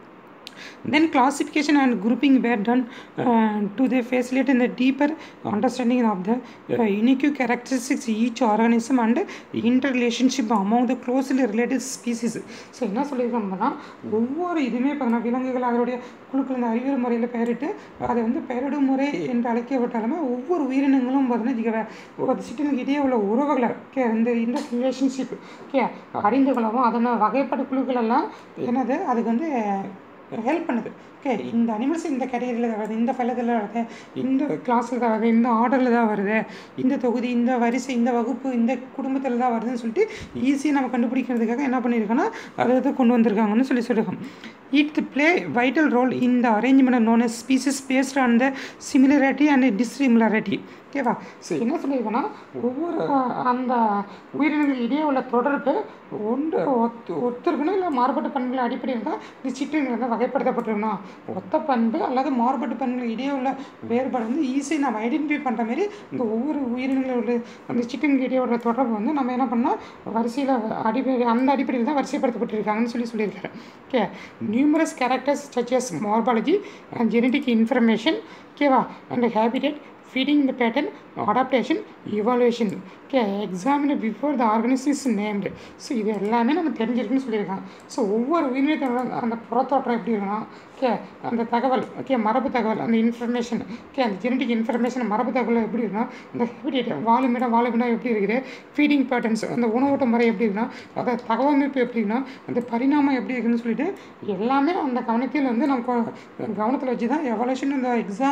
Then classification and grouping were done to facilitate the deeper understanding of the unique characteristics of each organism and interrelationship among the closely related species. So என்ன சொல்லியிருக்காங்கன்னா ஒவ்வொரு இதுவுமே பார்த்தீங்கன்னா விலங்குகள் அதனுடைய குழுக்கள் இந்த அறிவியல் முறையில் பெயரிட்டு அதை வந்து பெயரிடும் முறை என்று அழைக்கப்பட்டாலுமே ஒவ்வொரு உயிரினங்களும் பார்த்தீங்கன்னா ஒரு சிட்டினுக்கு இடையே உள்ள உறவுகளை ஓகே இந்த ரிலேஷன்ஷிப் ஓகே அறிந்து கொள்ளவும் அதனை வகைப்பட்ட குழுக்கள் எல்லாம் என்னது அதுக்கு வந்து ஹெல்ப் பண்ணுது. ஓகே இந்த அனிமல்ஸ் இந்த கேட்டகரியில் தான் வருது, இந்த ஃபலத்தில் வருது, இந்த கிளாஸில் தான் வருது, இந்த ஆர்டரில் தான் வருது, இந்த தொகுதி இந்த வரிசை இந்த வகுப்பு இந்த குடும்பத்தில் தான் வருதுன்னு சொல்லிட்டு ஈஸியாக நம்ம கண்டுபிடிக்கிறதுக்காக என்ன பண்ணியிருக்கோன்னா அதை கொண்டு வந்திருக்காங்கன்னு சொல்லியிருக்கோம். It play vital role in the arrangement known as species based on the similarity and dissimilarity. ஓகேவா. ஸோ என்ன சொல்லியிருக்கோன்னா ஒவ்வொரு அந்த உயிரினங்கள் இடையே உள்ள தொடர்பு ஒத்திருக்கணும் இல்லை மாறுபட்ட பண்புகள் அடிப்படையில் தான் இந்த சிற்றினங்கள் வந்து வகைப்படுத்தப்பட்டிருக்கணும். ஒத்த பண்பு அல்லது மாறுபட்ட பண்புகள் இடையே உள்ள வேறுபாடு வந்து ஈஸியாக நம்ம ஐடென்டிஃபை பண்ணுற மாதிரி இந்த ஒவ்வொரு உயிரினங்களோட அந்த சிற்றினங்கள் இடையே உள்ள தொடர்பு வந்து நம்ம என்ன பண்ணால் வரிசையில் அந்த அடிப்படையில் தான் வரிசைப்படுத்தப்பட்டிருக்காங்கன்னு சொல்லியிருக்காரு. Okay numerous characters such as morphology and genetic information ஓகேவா and habitat feeding the pattern adaptation evaluation okay examined before the organism is named. So இது எல்லாமே நம்ம தெரிஞ்சிருக்குன்னு சொல்லியிருக்காங்க. ஸோ ஒவ்வொரு உயிரினத்தோட அந்த புறத்தோற்றம் எப்படி இருக்கணும் ஓகே அந்த தகவல் ஓகே மரபு தகவல் அந்த இன்ஃபர்மேஷன் ஓகே அந்த ஜெனட்டிக் இன்ஃபர்மேஷன் மரபு தகவல் எப்படி இருக்கணும் அந்த ஹேபிடேட் வாழுமிடம் எப்படி இருக்குது ஃபீடிங் பேட்டர்ன்ஸ் அந்த உணவோட்ட முறை எப்படி இருக்கணும் அதை தகவமைப்பு எப்படி இருக்கணும் அந்த பரிணாமம் எப்படி இருக்குன்னு சொல்லிட்டு எல்லாமே அந்த கவனத்தில் வந்து நம்ம கவனத்தில் வச்சு தான் எவல்யூஷன் இந்த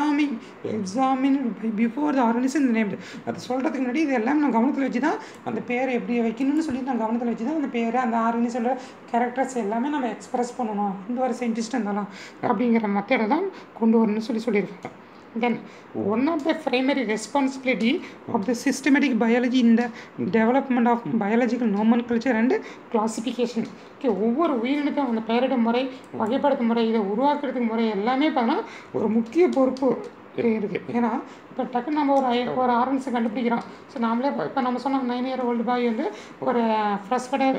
examine before the organism named அது சொல்கிறதுக்கு முன்னாடி இது எல்லாம் நான் கவனத்தில் வச்சு தான் அந்த பேரை எப்படி வைக்கணும்னு சொல்லி நான் கவனத்தில் வச்சு தான் அந்த பேரை அந்த ஆர்கனிசோட கேரக்டர்ஸ் எல்லாமே நம்ம எக்ஸ்பிரஸ் பண்ணணும் இந்த ஒரு சயின்டிஸ்ட் இருந்தாலும் அப்படிங்கிற மெத்தடை தான் கொண்டு வரணும்னு சொல்லியிருக்காங்க. Then one of the primary responsibility of the systematic biology in the development of biological nomenclature and classification. Okay, ஒவ்வொரு உயிரினத்தையும் அந்த பெயரிடும் முறை, வகைப்படுத்தும் முறை, இதை உருவாக்குறதுக்கு முறை எல்லாமே பார்த்தோன்னா ஒரு முக்கிய பொறுப்பு இருக்குது. ஏன்னா இப்போ டக்குன்னு நம்ம ஒரு ஆரன்ஸை கண்டுபிடிக்கிறோம். ஸோ நாமளே இப்போ நம்ம சொன்னோம் 9 year old பாய் வந்து ஒரு ஃப்ரெஷ் ஃபடர்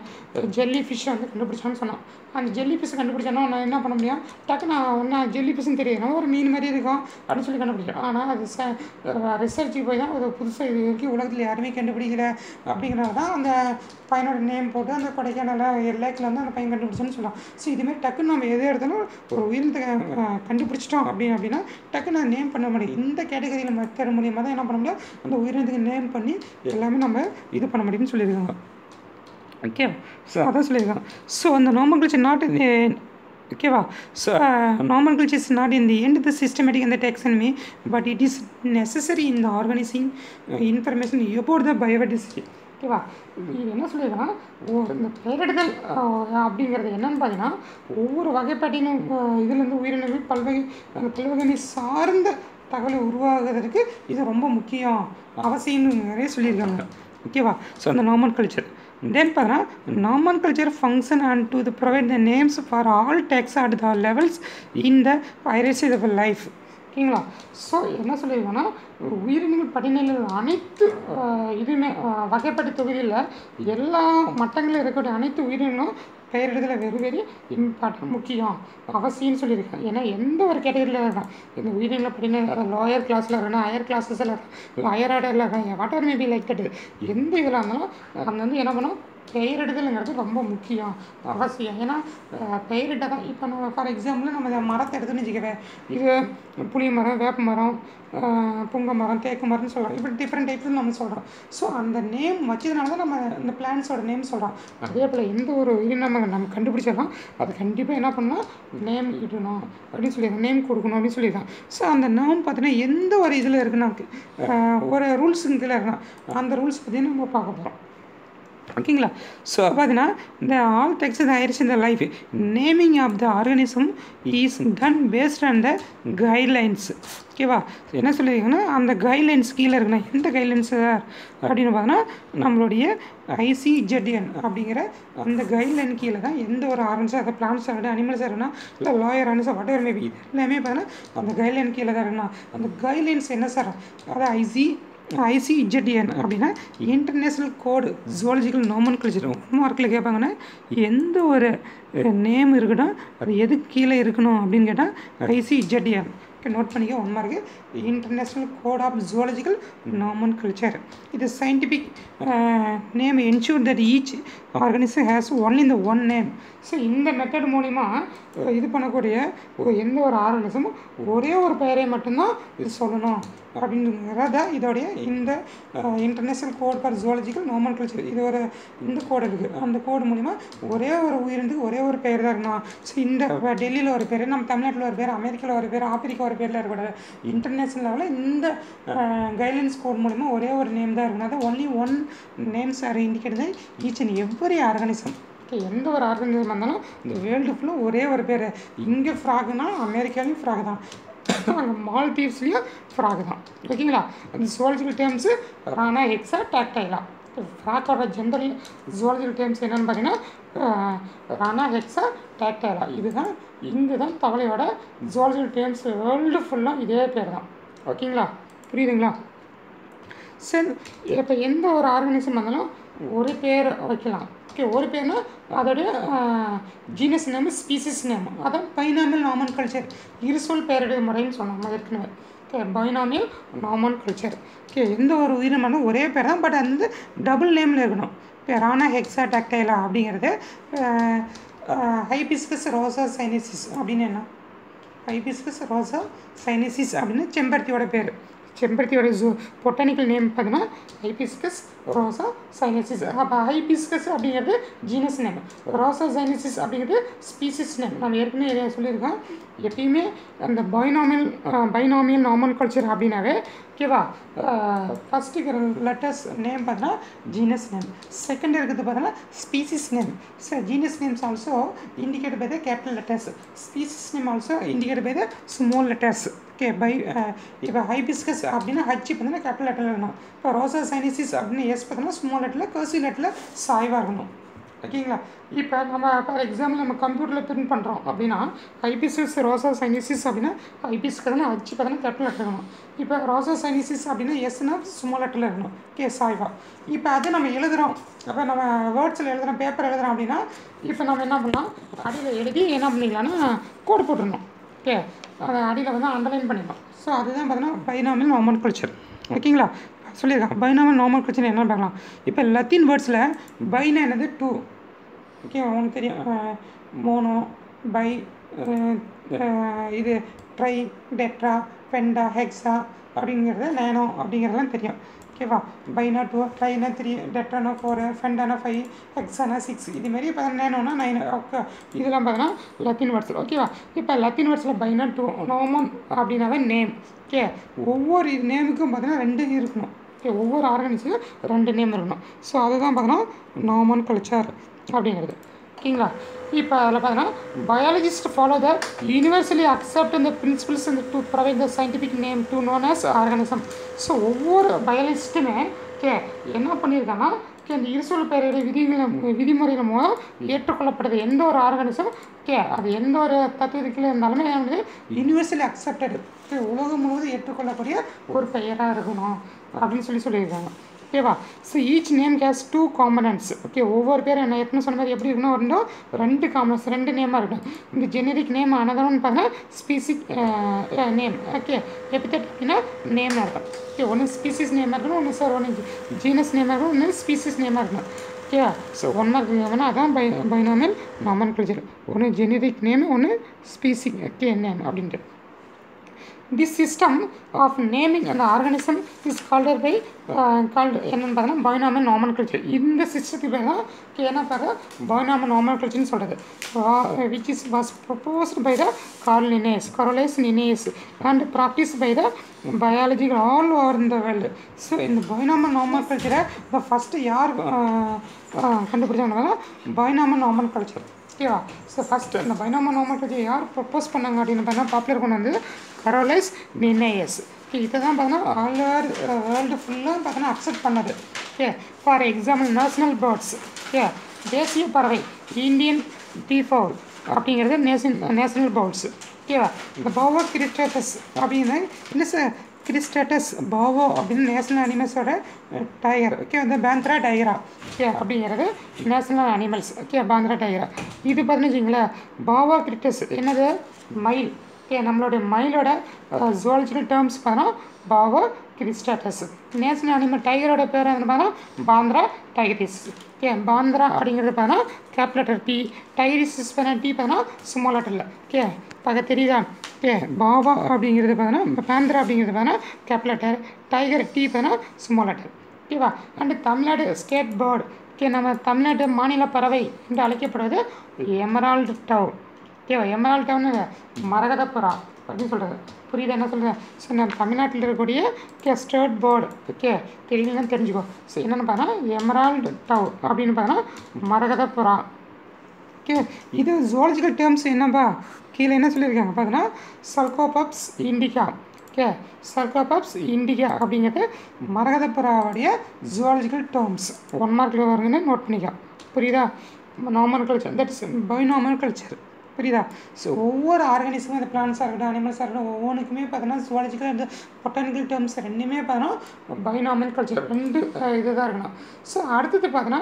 ஜெல்லி ஃபிஷ்ஷை வந்து கண்டுபிடிச்சான்னு சொன்னோம். அந்த ஜெல்லி ஃபிஷ்ஷை கண்டுபிடிச்சோன்னா நான் என்ன பண்ண முடியும், டக்குன்னு ஒன்றா ஜெல்லி ஃபிஷ்ஷுன்னு தெரியும், ஒரு மீன் மாதிரி இருக்கும் அப்படின்னு சொல்லி கண்டுபிடிக்கிறோம். ஆனால் அது ரிசர்ச்சுக்கு போய் தான் அது புதுசாக இது வரைக்கும் உலகத்தில் யாருமே கண்டுபிடிக்கல அப்படிங்கிறத தான் அந்த பையனோட நேம் போட்டு அந்த கொடைக்கானல லேக்கில் வந்து அந்த பையன் கண்டுபிடிச்சோன்னு சொல்லலாம். ஸோ இதுமாரி டக்குன்னு நம்ம எது எடுத்தாலும் ஒரு உயிரினத்தை கண்டுபிடிச்சிட்டோம் அப்படின்னா டக்குன்னு அதை நேம் பண்ண முடியும். இந்த கேட்டகரியில் மெத்தட் மூலியமாக தான் என்ன பண்ண முடியும், அந்த உயிரினத்துக்கு நேம் பண்ணி எல்லாமே நம்ம இது பண்ண முடியும்னு சொல்லியிருக்காங்க. ஓகேவா? ஸோ அதான் சொல்லியிருக்காங்க. ஸோ அந்த nomenclature நாட் ஓகேவா? So nomenclature is not in the end the systematic இந்த taxonomy, but it is necessary in the organising information about the biodiversity. ஓகேவா? இது என்ன சொல்லியிருக்காங்கன்னா, இந்த பெயரிடுதல் அப்படிங்கிறது என்னன்னு பார்த்தீங்கன்னா, ஒவ்வொரு வகைப்பாட்டினும் இதுலேருந்து உயிரினங்கள் பல்வகை சார்ந்த தகவலை உருவாகுறதுக்கு இது ரொம்ப முக்கியம் அவசியம்னு நிறைய சொல்லியிருக்காங்க. ஓகேவா? ஸோ அந்த nomenclature தென் பார்த்தீங்கன்னா nomenclature function and to the provide the names for all taxa at the levels in the hierarchy of life. ஓகேங்களா? ஸோ என்ன சொல்லியிருக்கோன்னா, உயிரினங்கள் படிநிலையில் அனைத்து இதுவுமே வகைப்பாட்டு தொகுதியில் எல்லா மட்டங்களில் இருக்கக்கூடிய அனைத்து உயிரினங்களும் பெயரிடுதல் வெரி இம்பார்ட்டன்ட் முக்கியம் அவசியம்னு சொல்லியிருக்கேன். ஏன்னா எந்த ஒரு கேட்டகரியில் இருக்கணும், இந்த உயிரினங்களை படிநிலை லோயர் கிளாஸில் இருக்கணும், ஹையர் கிளாஸஸில் இருக்கணும், ஹையர் ஆர்டரில் இருக்கணும், what are maybe like that, எந்த இதில் இருந்தாலும் அந்த வந்து என்ன பண்ணணும், பெயரிடுதலுங்கிறது ரொம்ப முக்கியம் அவசியம். ஏன்னா பெயரிட்ட தான் இப்போ நம்ம ஃபார் எக்ஸாம்பிள் நம்ம மரத்தை எடுத்துன்னு வச்சுக்கவே, இது புளிய மரம், வேப்ப மரம், புங்க மரம், தேக்கு மரம்னு சொல்கிறோம். இப்படி டிஃப்ரெண்ட் டைப்ஸ் நம்ம சொல்கிறோம். ஸோ அந்த நேம் வச்சதுனால தான் நம்ம இந்த பிளான்ஸோட நேம் சொல்கிறோம். அதே போல் எந்த ஒரு உயிரினம் நம்ம கண்டுபிடிச்சாலும் அது கண்டிப்பாக என்ன பண்ணால் நேம் இடணும் அப்படின்னு சொல்லியிருக்காங்க, நேம் கொடுக்கணும் அப்படின்னு சொல்லியிருக்காங்க. ஸோ அந்த நேம் பார்த்தீங்கன்னா எந்த ஒரு இதில் இருக்குன்னா ஒரு ரூல்ஸுங்க இதில் இருக்கணும், அந்த ரூல்ஸ் பற்றி நம்ம பார்க்க போகிறோம். ஓகேங்களா? ஸோ பார்த்தீங்கன்னா இந்த ஆல் டெக்ஸ்ட் ஹையர்ஸ் இந்த life naming of the organism is done based on the guidelines. ஓகேவா? என்ன சொல்லியிருக்கீங்கன்னா, அந்த கைட்லைன்ஸ் கீழே இருக்குண்ணா, எந்த கைட்லைன்ஸ் அப்படின்னு பார்த்தோன்னா நம்மளுடைய ICZN அப்படிங்கிற அந்த கைட்லைன் கீழே தான் எந்த ஒரு ஆரன்ஸாக அதை பிளான்ஸாக இருக்கட்டும், அனிமல்ஸாக இருக்கணும், இல்லை லாயர் ஆனிஸாக வாட் எவர் மேபி, இது எல்லாமே பார்த்தோன்னா அந்த கைட்லைன் கீழே தான் இருக்கணும். அந்த கைட்லைன்ஸ் என்ன சார், அது ICZN அப்படின்னா இன்டர்நேஷ்னல் கோடு ஜுவாலஜிக்கல் nomenclature. மார்க்கில் கேட்பாங்கன்னா எந்த ஒரு நேம் இருக்கட்டும் அது எதுக்கு கீழே இருக்கணும் அப்படின்னு கேட்டால் ICZN. நோட் பண்ணிக்க, 1 mark. International code of zoological nomenclature. இது scientific name ensure that each organism has only இந்த ஒன் நேம். ஸோ இந்த மெத்தட் மூலிமா இது பண்ணக்கூடிய எந்த ஒரு ஆர்கானிசமும் ஒரே ஒரு பெயரை மட்டும்தான் இது சொல்லணும் அப்படிங்கிறத இதோடைய இந்த international code for zoological nomenclature இது ஒரு இந்த கோடு இருக்குது. அந்த கோடு மூலிமா ஒரே ஒரு உயிரினத்துக்கு ஒரே ஒரு பெயர் தான் இருக்கணும். ஸோ இந்த டெல்லியில் ஒரு பேர், நம்ம தமிழ்நாட்டில் ஒரு பேர், அமெரிக்காவில் ஒரு பேர், ஆப்பிரிக்கா ஒரு பேரில் இருக்கக்கூடாது. இன்டர்நேஷ்னல் லெவலில் இந்த கைட்லைன்ஸ் கோட் மூலிமா ஒரே ஒரு நேம் தான் இருக்கணும். அது only one names are indicated each and every organism. Okay, எந்த ஒரு ஆர்கானிசம் இருந்தாலும் இந்த வேர்ல்டு ஃபுல்லாக ஒரே ஒரு பேர். இங்கே ஃப்ராக்னா அமெரிக்காலையும் ஃப்ராக் தான், அங்கே மால்தீவ்ஸ்லேயும் ஃப்ராக் தான். ஓகேங்களா? அந்த zoological terms Rana, hexadactyla. ஃப்ராக்கோட ஜென்ரல் ஜுவாலஜிக்கல் டேர்ம்ஸ் என்னென்னு பார்த்தீங்கன்னா ரானா, ஹெக்ஸா, டாக்டைலா. இதுதான் இங்கே தான் தவளையோட ஜுவாலஜிக்கல் டேர்ம்ஸ் வேர்ல்டு ஃபுல்லாக இதே பேர் தான். ஓகேங்களா? புரியுதுங்களா? சரி, இப்போ எந்த ஒரு ஆர்கானிசம் இருந்தாலும் ஒரு பேர் வைக்கலாம். ஓகே, ஒரு பேர்னா அதோடைய ஜீனஸ் நேம், ஸ்பீசிஸ் நேம், அதான் பைனாமியல் nomenclature இருசொல் பெயரிடல் முறைன்னு சொன்னாங்க ஏற்கனவே. Okay, binomial nomenclature. ஓகே, எந்த ஒரு உயிரினமும் ஒரே பேர் தான், பட் அது வந்து டபுள் நேமில் இருக்கணும். இப்போ ரானா, ஹெக்ஸா, டாக்டைலா அப்படிங்கிறது ஹைபிஸ்கஸ் ரோசா சைனசிஸ் அப்படின்னு என்ன, ஹைபிஸ்கஸ் ரோசா சைனசிஸ் அப்படின்னு செம்பருத்தியோட பேர். செம்பருத்தியோட பொட்டானிக்கல் நேம் பார்த்தீங்கன்னா ஹைபிஸ்கஸ் ரோசா சைனசிஸ். அப்போ ஹைபிஸ்கஸ் அப்படிங்கிறது ஜீனஸ் நேம், ரோசா சைனசிஸ் அப்படிங்கிறது ஸ்பீசிஸ் நேம். நம்ம ஏற்கனவே சொல்லியிருக்கோம். எப்பயுமே அந்த பைனாமியல் nomenclature அப்படின்னாவே ஓகேவா, ஃபஸ்ட்டு இருக்கிற லெட்டர்ஸ் நேம் பார்த்தீங்கன்னா ஜீனஸ் நேம், செகண்ட் இருக்கிறது பார்த்தீங்கன்னா species name. So genus names also indicate by the capital letters, species name also indicate by the small letters. Okay இப்போ ஹைபிஸ்கஸ் அப்படின்னா ஹச் பார்த்தீங்கன்னா கேபிட்டல் லெட்டரில் இருக்கணும். இப்போ ரோசா சைனிசிஸ் அப்படின்னு எஸ் பார்த்தீங்கன்னா ஸ்மால் லெட்டரில் கர்சிவ் லெட்டரில் சாய்வாக இருக்கணும். ஓகேங்களா? இப்போ நம்ம ஃபார் எக்ஸாம்பிள் நம்ம கம்ப்யூட்டரில் பிரிண்ட் பண்ணுறோம் அப்படின்னா ஹைபிஸ்கஸ் ரோசா சைனிசிஸ் அப்படின்னா ஹைபிஸ்கஸ்னா ஹச் பார்த்தீங்கன்னா கேபிட்டல் லெட்டர் இருக்கணும். இப்போ ரோசா சைனிசிஸ் அப்படின்னா எஸ்னா ஸ்மால் லெட்டரில் இருக்கணும். ஓகே, சாய்வா. இப்போ அது நம்ம எழுதுகிறோம், அப்போ நம்ம வேர்ட்ஸில் எழுதுகிறோம், பேப்பர் எழுதுகிறோம் அப்படின்னா இப்போ நம்ம என்ன பண்ணலாம், அடியில் எழுதி என்ன பண்ணிக்கலாம்னா கோடு போட்டுடணும். ஓகே, அதை அடியில் வந்து அண்டர்லைன் பண்ணிடணும். ஸோ அதுதான் பார்த்தீங்கன்னா பைனாமியல் நாமென்க்ளேச்சர். ஓகேங்களா? சொல்லியிருக்காங்க பைனாமியல் நாமென்க்ளேச்சர் என்ன பார்க்கலாம். இப்போ லத்தீன் வேர்ட்ஸில் பைனா என்னது 2. ஓகே, உங்களுக்கு தெரியும் மோனோ, பை, இது ட்ரை, டெட்ரா, பெண்டா, ஹெக்ஸா அப்படிங்கிறது நேனோ அப்படிங்கிறதுலாம் தெரியும். ஓகேவா? பைனா 2, ட்ரைனா 3, டெட்ரானா 4, ஃபெண்டானா 5, ஹெக்ஸானா 6, இதுமாரி இப்போ நேனோனா 9. ஓகே, இதெல்லாம் பார்த்தீங்கன்னா லத்தீன் வேர்ட்ஸில். ஓகேவா? இப்போ லத்தீன் வேர்ட்ஸில் பைனா 2 நோமன் அப்படின்னாவே நேம். ஓகே, ஒவ்வொரு நேமுக்கும் பார்த்தீங்கன்னா 2 இருக்கணும். ஓகே, ஒவ்வொரு ஆர்கனைஸுக்கும் 2 நேம் இருக்கணும். ஸோ அதுதான் பார்த்தீங்கன்னா நாமென்க்ளேச்சர் அப்படிங்கிறது. ஓகேங்களா? இப்போ அதில் பார்த்தீங்கன்னா biologist follow the universally accept இந்த பிரின்சிபல்ஸ் இந்த to provide the scientific name to known as organism. So ஒவ்வொரு பயாலஜிஸ்ட்டுமே ஓகே என்ன பண்ணியிருக்காங்கன்னா ஓகே இந்த இருசொல் பெயருடைய விதிமுறைகள் மூலம் ஏற்றுக்கொள்ளப்படுது எந்த ஒரு ஆர்கானிசம் ஓகே அது எந்த ஒரு தத்துவத்தில் இருந்தாலுமே வந்து யூனிவர்சலி அக்செப்டடு ஓகே உலகம் முழுவதும் ஏற்றுக்கொள்ளக்கூடிய ஒரு பெயராக இருக்கணும் அப்படின்னு சொல்லியிருக்காங்க. ஓகேவா? So each name has 2 components. Okay, ஒவ்வொரு பேரும் என்ன ஏற்கனவே சொன்ன மாதிரி எப்படி இருக்கணும் வரணும் 2 காம்பனன்ட்ஸ் 2 நேமாக இருக்கணும். இந்த ஜெனரிக் நேம் அனதர்னு பார்த்தீங்கன்னா ஸ்பீசிக் நேம். ஓகே, எபித்தட் அப்படின்னா நேம் இருக்கும். ஓகே, ஒன்று ஸ்பீசிஸ் நேமாக இருக்கணும், ஒன்று ஜீனஸ் நேமாக இருக்கணும், ஒன்று ஸ்பீசிஸ் நேமாக இருக்கணும். ஓகேவா? ஸோ ஒன் மார்க் வேணால் அதான் பைனாமியல் நாமென்க்ளேச்சர். ஒன்று ஜெனரிக் நேம், ஒன்று ஸ்பீசிக் ஓகே நேம் அப்படின்ட்டு. This system of naming an organism is called என்னன்னு பார்த்தீங்கன்னா பைனாமியல் நாமென்க்ளேச்சர். இந்த சிஸ்டத்துக்கு பேர் தான் என்ன பேர் பைனாமியல் நாமென்க்ளேச்சர்னு சொல்கிறது. Which was proposed by the Carolus Linnaeus and practice by the biological all over இந்த வேர்ல்டு. ஸோ இந்த பைனாமியல் நாமென்க்ளேச்சரை இப்போ ஃபஸ்ட்டு யார் கண்டுபிடிச்சாங்கன்னா பைனாமியல் நாமென்க்ளேச்சர். ஓகேவா? ஸோ ஃபஸ்ட்டு இந்த பைனாமியல் நாமென்க்ளேச்சர் யார் ப்ரப்போஸ் பண்ணாங்க அப்படின்னு பார்த்தீங்கன்னா பாப்புலர் கொண்டு வந்து கார்லேஸ் லினேயஸ். ஓகே, இதை தான் பார்த்தீங்கன்னா ஆல் ஓவர் வேர்ல்டு ஃபுல்லாக பார்த்தீங்கன்னா அக்செப்ட் பண்ணது. Okay, for example national birds. Okay, தேசிய பறவை இந்தியன் பீஃபவுல் அப்படிங்கிறது நேஷனல் பேர்ட்ஸ். ஓகேவா? இந்த பாவோ கிரிஸ்டேட்டஸ் அப்படின்னா இல்லை கிரிஸ்டேட்டஸ் பாவோ அப்படின்னு நேஷனல் அனிமல்ஸோட டைகர். ஓகே, வந்து பேந்த்ரா டைகரா ஓகே அப்படிங்கிறது national animals. Okay, Panthera tigris. இது பார்த்தீங்கன்னு பாவோ கிரிஸ்டஸ் என்னது மயில். ஓகே, நம்மளுடைய மயிலோட ஜுவாலஜிக்கல் டேர்ம்ஸ் பார்த்தோன்னா பாவோ கிரிஸ்டாட்டஸ். நேஷனல் அனிமல் டைகரோட பேர் வந்து பார்த்தா பாந்த்ரா டைகரிஸ். ஓகே, பாந்த்ரா அப்படிங்கிறது பார்த்தா கேபிட்டல் லெட்டர் டி, டைகரிஸ் பார்த்தா டி பார்த்தா ஸ்மால் லெட்டரில். ஓகே, பார்க்க தெரியுதா? ஓகே, பாவா அப்படிங்கிறது பார்த்தோன்னா பாந்த்ரா அப்படிங்கிறது பார்த்தா கேபிட்டல் லெட்டர், டைகர் டி பார்த்தா ஸ்மால் லெட்டர். ஓகேவா? And Tamil Nadu state bird. Okay, நம்ம தமிழ்நாட்டு மாநில பறவை என்று அழைக்கப்படுவது எமரால்டு டவ். ஓகேவா? எமரால்டு டவுன்னு மரகத புறா அப்படின்னு சொல்கிறது. புரியுது என்ன சொல்கிறேன்? ஸோ நம்ம தமிழ்நாட்டில் இருக்கக்கூடிய ஓகே ஸ்டேட் பேர்டு. ஓகே, தெரியலன்னு தெரிஞ்சுக்கோ. ஸோ என்னென்னு பார்த்தா எமரால்டு டவ் அப்படின்னு பார்த்தோன்னா மரகத புறா. ஓகே, இது ஜுவாலஜிக்கல் டேர்ம்ஸ் என்னப்பா கீழே என்ன சொல்லியிருக்காங்க பார்த்தீங்கன்னா Chalcophaps indica. Okay, Chalcophaps indica அப்படிங்கிறது மரகதப்புறாவுடைய ஜுவாலஜிக்கல் டேர்ம்ஸ். 1 மார்க்கில் வருங்கன்னு நோட் பண்ணிக்கோ. புரியுதா? Nomenclature that is binomenclature. புரியுதா? ஸோ ஒவ்வொரு ஆர்கானிசமும் இந்த பிளான்ஸாக இருக்கட்டும் அனிமல்ஸாக இருக்கட்டும் ஒவ்வொன்றுக்குமே பார்த்தீங்கன்னா ஜுவாலஜிக்கல் அண்ட் பொட்டானிக்கல் டேர்ம்ஸ் ரெண்டுமே பார்த்தீங்கன்னா பைனாமென்க்ளேச்சர் 2 இது தான் இருக்கணும். ஸோ அடுத்தது பார்த்தீங்கன்னா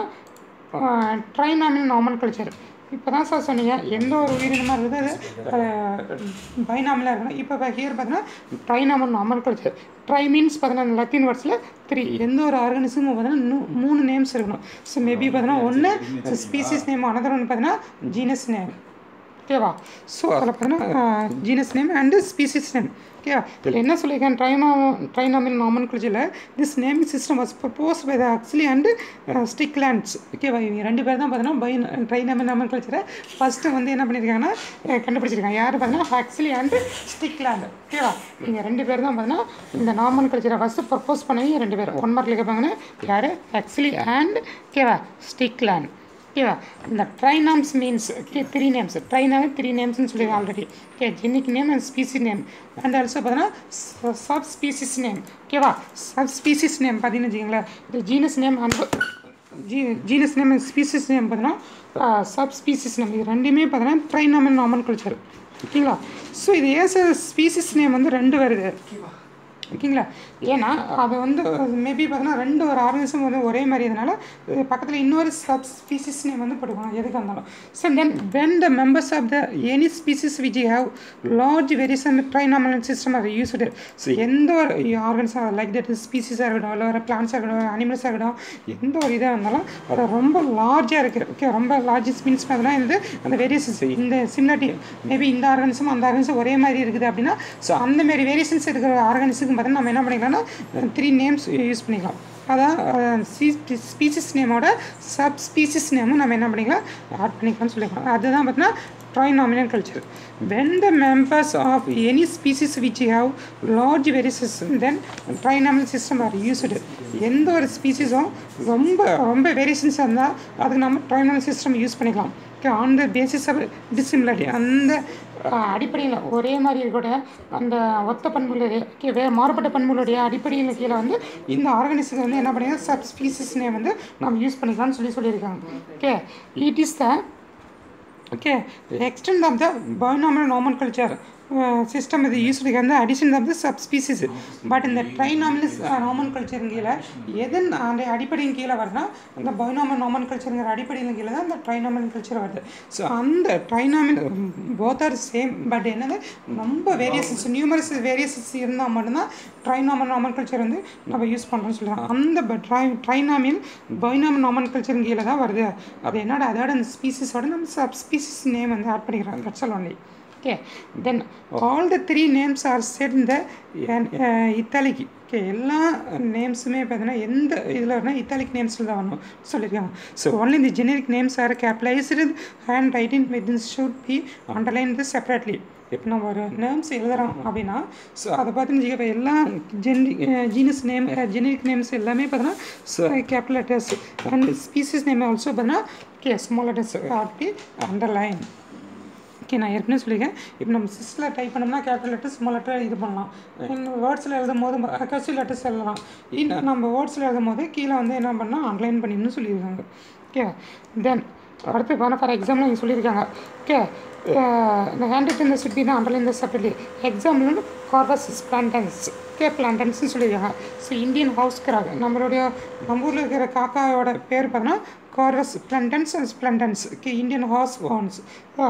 ட்ரைனாமியல் நாமென்க்ளேச்சர். இப்போ தான் சார் சொன்னீங்க எந்த ஒரு உயிரினமாக இருக்குது பைனாமியலாக இருக்கணும். இப்போ ஹியர் பார்த்தீங்கன்னா ட்ரைனாமியல் நாமென்க்ளேச்சர். ட்ரை மீன்ஸ் பார்த்தீங்கன்னா லத்தீன் வேர்ட்ஸில் 3. எந்த ஒரு ஆர்கானிசமும் பார்த்தீங்கன்னா 3 நேம்ஸ் இருக்கணும். ஸோ மேபி பார்த்தீங்கன்னா ஒன்று ஸ்பீசிஸ் நேம், அனதர் ஒன்று பார்த்தீங்கன்னா ஜீனஸ் நேம். ஓகேவா? ஸோ அதில் பார்த்தீங்கன்னா genus name and species name. ஓகேவா? இதில் என்ன சொல்லியிருக்கேன் ட்ரைனாமியல் நாமென்க்ளேச்சரில் this naming system was proposed by the Huxley and Stricklands. ஓகேவா? இவங்க 2 பேர் தான் பார்த்தீங்கன்னா ட்ரைனாமியல் நாமென்க்ளேச்சரை ஃபஸ்ட்டு வந்து என்ன பண்ணியிருக்காங்கன்னா கண்டுபிடிச்சிருக்காங்க. யார் பார்த்தீங்கன்னா ஹக்ஸ்லி அண்டு ஸ்டிக்லாண்ட். ஓகேவா? இவங்க 2 பேர் தான் பார்த்தீங்கன்னா இந்த நாமென்க்ளேச்சரை ஃபஸ்ட்டு ப்ரப்போஸ் பண்ணி 2 பேர் 1 மார்க்கில் கேட்பாங்கன்னா யார் ஹக்ஸ்லி அண்ட் ஓகேவா ஸ்டிக்லாண்ட். ஓகேவா. இந்த ட்ரைனாம்ஸ் மீன்ஸ் த்ரீ நேம்ஸ். ட்ரைனாவே த்ரீ நேம்ஸ்னு சொல்லி already. Okay, generic name and species name and also பார்த்தீங்கன்னா சப் ஸ்பீசிஸ் நேம். ஓகேவா. சப் ஸ்பீசிஸ் நேம் பார்த்தீங்கன்னு வச்சுக்கோங்களேன், இந்த genus name and genus name species name பார்த்தீங்கன்னா சப் ஸ்பீசிஸ் நேம். இது ரெண்டுமே பார்த்தீங்கன்னா ட்ரைனாமல் நாமன்கில்ச்சர். ஓகேங்களா. ஸோ இது ஏன் சார் ஸ்பீசிஸ் நேம் வந்து ரெண்டு வருது ஓகேங்களா. ஏன்னா அது வந்து மேபி பார்த்தீங்கன்னா ரெண்டு ஒரு ஆர்கனிசம் வந்து ஒரே மாதிரி இதனால பக்கத்தில் இன்னொரு சப் ஸ்பீசிஸ் நேம் வந்து போடுவாங்க எதுக்காக இருந்தாலும். So then when the members of the any species which have large variation trinomial system அதை யூஸ்டு. ஸோ எந்த ஒரு ஆர்கனிசம் லைக் தட் ஸ்பீசிஸாக இருக்கட்டும், இல்லை ஒரு பிளான்ஸாக இருக்கட்டும், அனிமல்ஸாக இருக்கட்டும், எந்த ஒரு இதாக இருந்தாலும் அது ரொம்ப லார்ஜாக இருக்குது. ஓகே, ரொம்ப லார்ஜ் மீன்ஸ் பார்த்தீங்கன்னா இது அந்த வேரியேஷன்ஸ் இந்த சிமிலாரிட்டி மேபி இந்த ஆர்கனிசம் அந்த ஆர்கனிசம் ஒரே மாதிரி இருக்குது அப்படின்னா ஸோ அந்தமாரி வேரியேஷன்ஸ் இருக்கிற ஆர்கனிஸுக்கு பார்த்தீங்கன்னா நம்ம என்ன பண்ணிக்கலாம்னா த்ரீ நேம்ஸ் யூஸ் பண்ணிக்கலாம். அதான் ஸ்பீசிஸ் நேமோட சப் ஸ்பீசிஸ் நேமும் நம்ம என்ன பண்ணிக்கலாம் ஆட் பண்ணிக்கலாம்னு சொல்லிக்கலாம். அதுதான் பார்த்தீங்கன்னா ட்ரைனாமினல். When the members of any species which have large variations, then trinomial system are used. எந்த ஒரு ஸ்பீசிஸும் ரொம்ப ரொம்ப வேரியேஷன்ஸ் இருந்தால் அதுக்கு நம்ம ட்ரைனாமினல் சிஸ்டம் யூஸ் பண்ணிக்கலாம். Okay, on the basis of dissimilarity, அந்த அடிப்படையில் ஒரே மாதிரி இருக்கக்கூடிய அந்த ஒத்த பண்புகளுடைய மாறுபட்ட பண்புகளுடைய அடிப்படையில் கீழே வந்து இந்த ஆர்கனிசம் வந்து என்ன பண்ணிங்கன்னா சப் ஸ்பீசிஸ் நேம் வந்து நம்ம யூஸ் பண்ணிக்கலாம்னு சொல்லியிருக்காங்க. Okay, it is the extent of the binomial nomenclature system is used to the addition of the subspecies. But in the trinomial nomenclature கீழே எதன் அந்த அடிப்படையின் கீழே வருதுன்னா அந்த binomial nomenclature அடிப்படையின் கீழே தான் அந்த trinomial வருது. ஸோ அந்த trinomial both are same, but என்னது ரொம்ப வேரியேஷன்ஸ் நியூமரஸ் வேரியேஷன்ஸ் இருந்தால் மட்டும்தான் trinomial nomenclature வந்து நம்ம யூஸ் பண்ணுறோம்னு சொல்லுவாங்க. அந்த trinomial binomial nomenclature கீழே தான் வருது. அது என்னோட அதோட அந்த ஸ்பீசிஸோட நம்ம சப்ஸ்பீசிஸ் நேம் வந்து ஆட் பண்ணிக்கிறோம். That's all only. Okay, then all the three names are set in the italic. Okay, எல்லா நேம்ஸுமே பார்த்தீங்கன்னா எந்த இதில் வரணும் இத்தாலிக் நேம்ஸில் தான் வரணும் சொல்லியிருக்காங்க. ஸோ ஒன்லி இந்த generic names are capitalised handwriting within should be underline the separately. இப்போ நம்ம ஒரு நேம்ஸ் எழுதுகிறோம் அப்படின்னா ஸோ அதை பார்த்துன்னு இப்போ எல்லா ஜீனஸ் நேம் ஜெனரிக் நேம்ஸ் எல்லாமே பார்த்தீங்கன்னா so capital letters and species name also பார்த்தீங்கன்னா ஓகே ஸ்மால் லெட்டர்ஸ் அப்படி அண்டர்லைன். ஓகே, நான் ஏற்கனவே சொல்லியிருக்கேன். இப்போ நம்ம சிஸ்டில் டைப் பண்ணோம்னா கேபிட்டல் லெட்டர் ஸ்மால் லெட்டர் இது பண்ணலாம். வேர்ட்ஸில் எழுதும் போது கர்சிவ் லெட்டர்ஸ் எழுதலாம். இன்னும் நம்ம வேர்ட்ஸில் எழுதும் போது கீழே வந்து என்ன பண்ணால் அண்டர்லைன் பண்ணிடணும்னு சொல்லியிருக்காங்க. ஓகே, தென் அடுத்து பார்த்தா ஃபார் எக்ஸாம்பிள் நீங்கள் சொல்லியிருக்காங்க. ஓகே, இந்த ஹேண்ட் ரிட்டன் இந்த ஷுட் பி தான் underline the separately. Example Corvus splendens. Okay, பிளான்டன்ஸ்னு சொல்லியிருக்காங்க. ஸோ இந்தியன் ஹவுஸ் கிராக் நம்ம ஊரில் இருக்கிற காக்காவோட பேர் பார்த்தோன்னா Corvus splendens and splendens. Okay, Indian horse வான்ஸ்